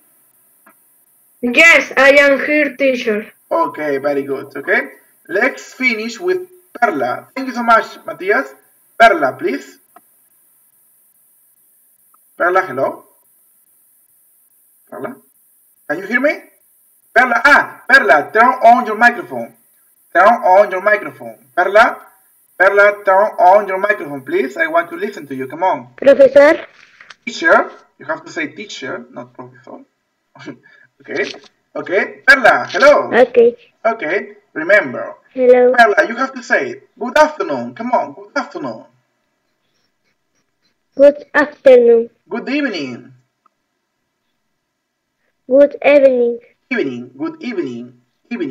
Yes, I am here, teacher. Okay, very good. Okay. Let's finish with Perla. Thank you so much, Matías. Perla, please. Perla, hello. Perla, can you hear me? Perla, Perla, turn on your microphone. Turn on your microphone. Perla, turn on your microphone, please. I want to listen to you. Come on. Profesor. Teacher. You have to say teacher, not professor. Okay. Perla, hello. Okay. Remember. Hello. Perla, you have to say good afternoon. Come on, good afternoon. Good afternoon. Good evening. Good evening. Good evening.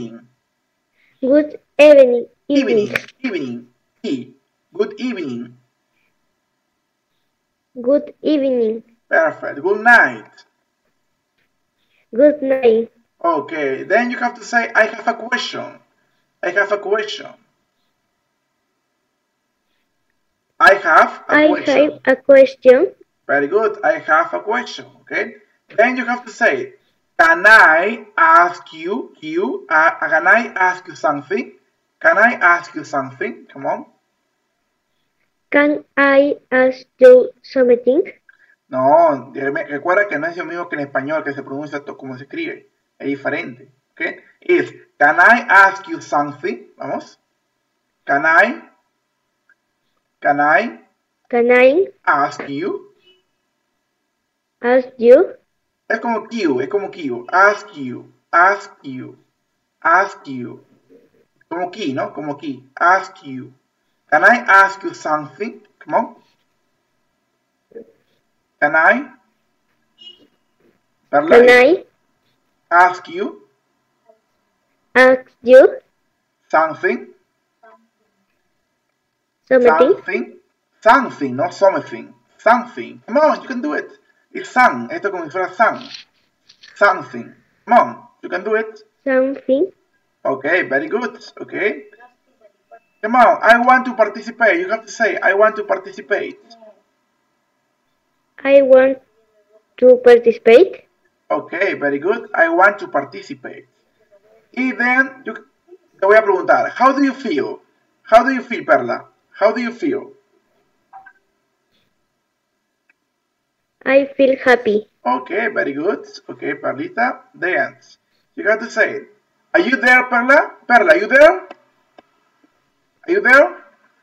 Good evening. Good evening. Good evening. Perfect. Good night. Good night. Okay, then you have to say, I have a question. I have a question. I have a question. Very good. I have a question. Okay. Then you have to say, can I ask you something? Can I ask you something? Come on. Can I ask you something? No, recuerda que no es lo mismo que en español, que se pronuncia como se escribe. Es diferente. Okay. Es, can I ask you something? Vamos. Can I ask you? Ask you? Es como Q. Ask you. Como key, ¿no? Como key. Ask you. Can I ask you something? Come on. Can I? Perla, Can I ask you ask you something? something? Something, not something. Something. Come on, you can do it. It's sun. Esto como si fuera sun. Something. Come on, you can do it. Something? Okay, very good. Okay. Come on, I want to participate. You have to say, I want to participate. I want to participate. Okay, very good. I want to participate. Y then, te voy a preguntar, how do you feel? How do you feel, Perla? How do you feel? I feel happy. Okay, very good. Okay, Perlita, then you got to say it. Are you there, Perla? Perla, are you there? Are you there?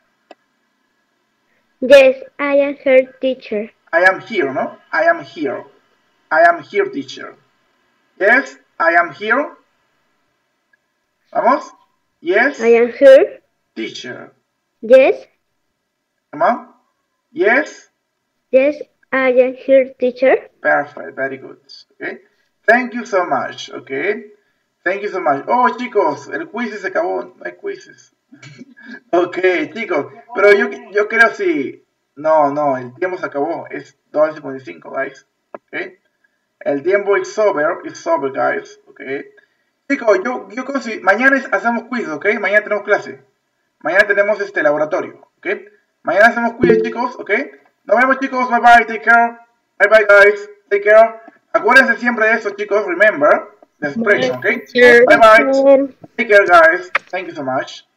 Yes, I am her teacher. I am here, no? I am here. I am here, teacher. Yes, I am here. Vamos. Yes, I am her. teacher. Yes, Come on. Yes. yes, I am her teacher. Perfect. Very good. Okay. Thank you so much. Okay. Thank you so much. Oh, chicos, el quiz se acabó. No hay quizzes. Ok, chicos. Pero yo creo si... No, el tiempo se acabó. Es 2:55, guys. Ok. El tiempo is over, guys. Ok. Chicos, yo consigo... Mañana hacemos quiz, ok. Mañana tenemos clase. Mañana tenemos laboratorio, ok. Mañana hacemos quiz, chicos, ok. Nos vemos, chicos. Bye bye. Take care. Bye bye, guys. Take care. Acuérdense siempre de eso, chicos. Remember the expression, ok. Bye bye. Take care, guys. Thank you so much.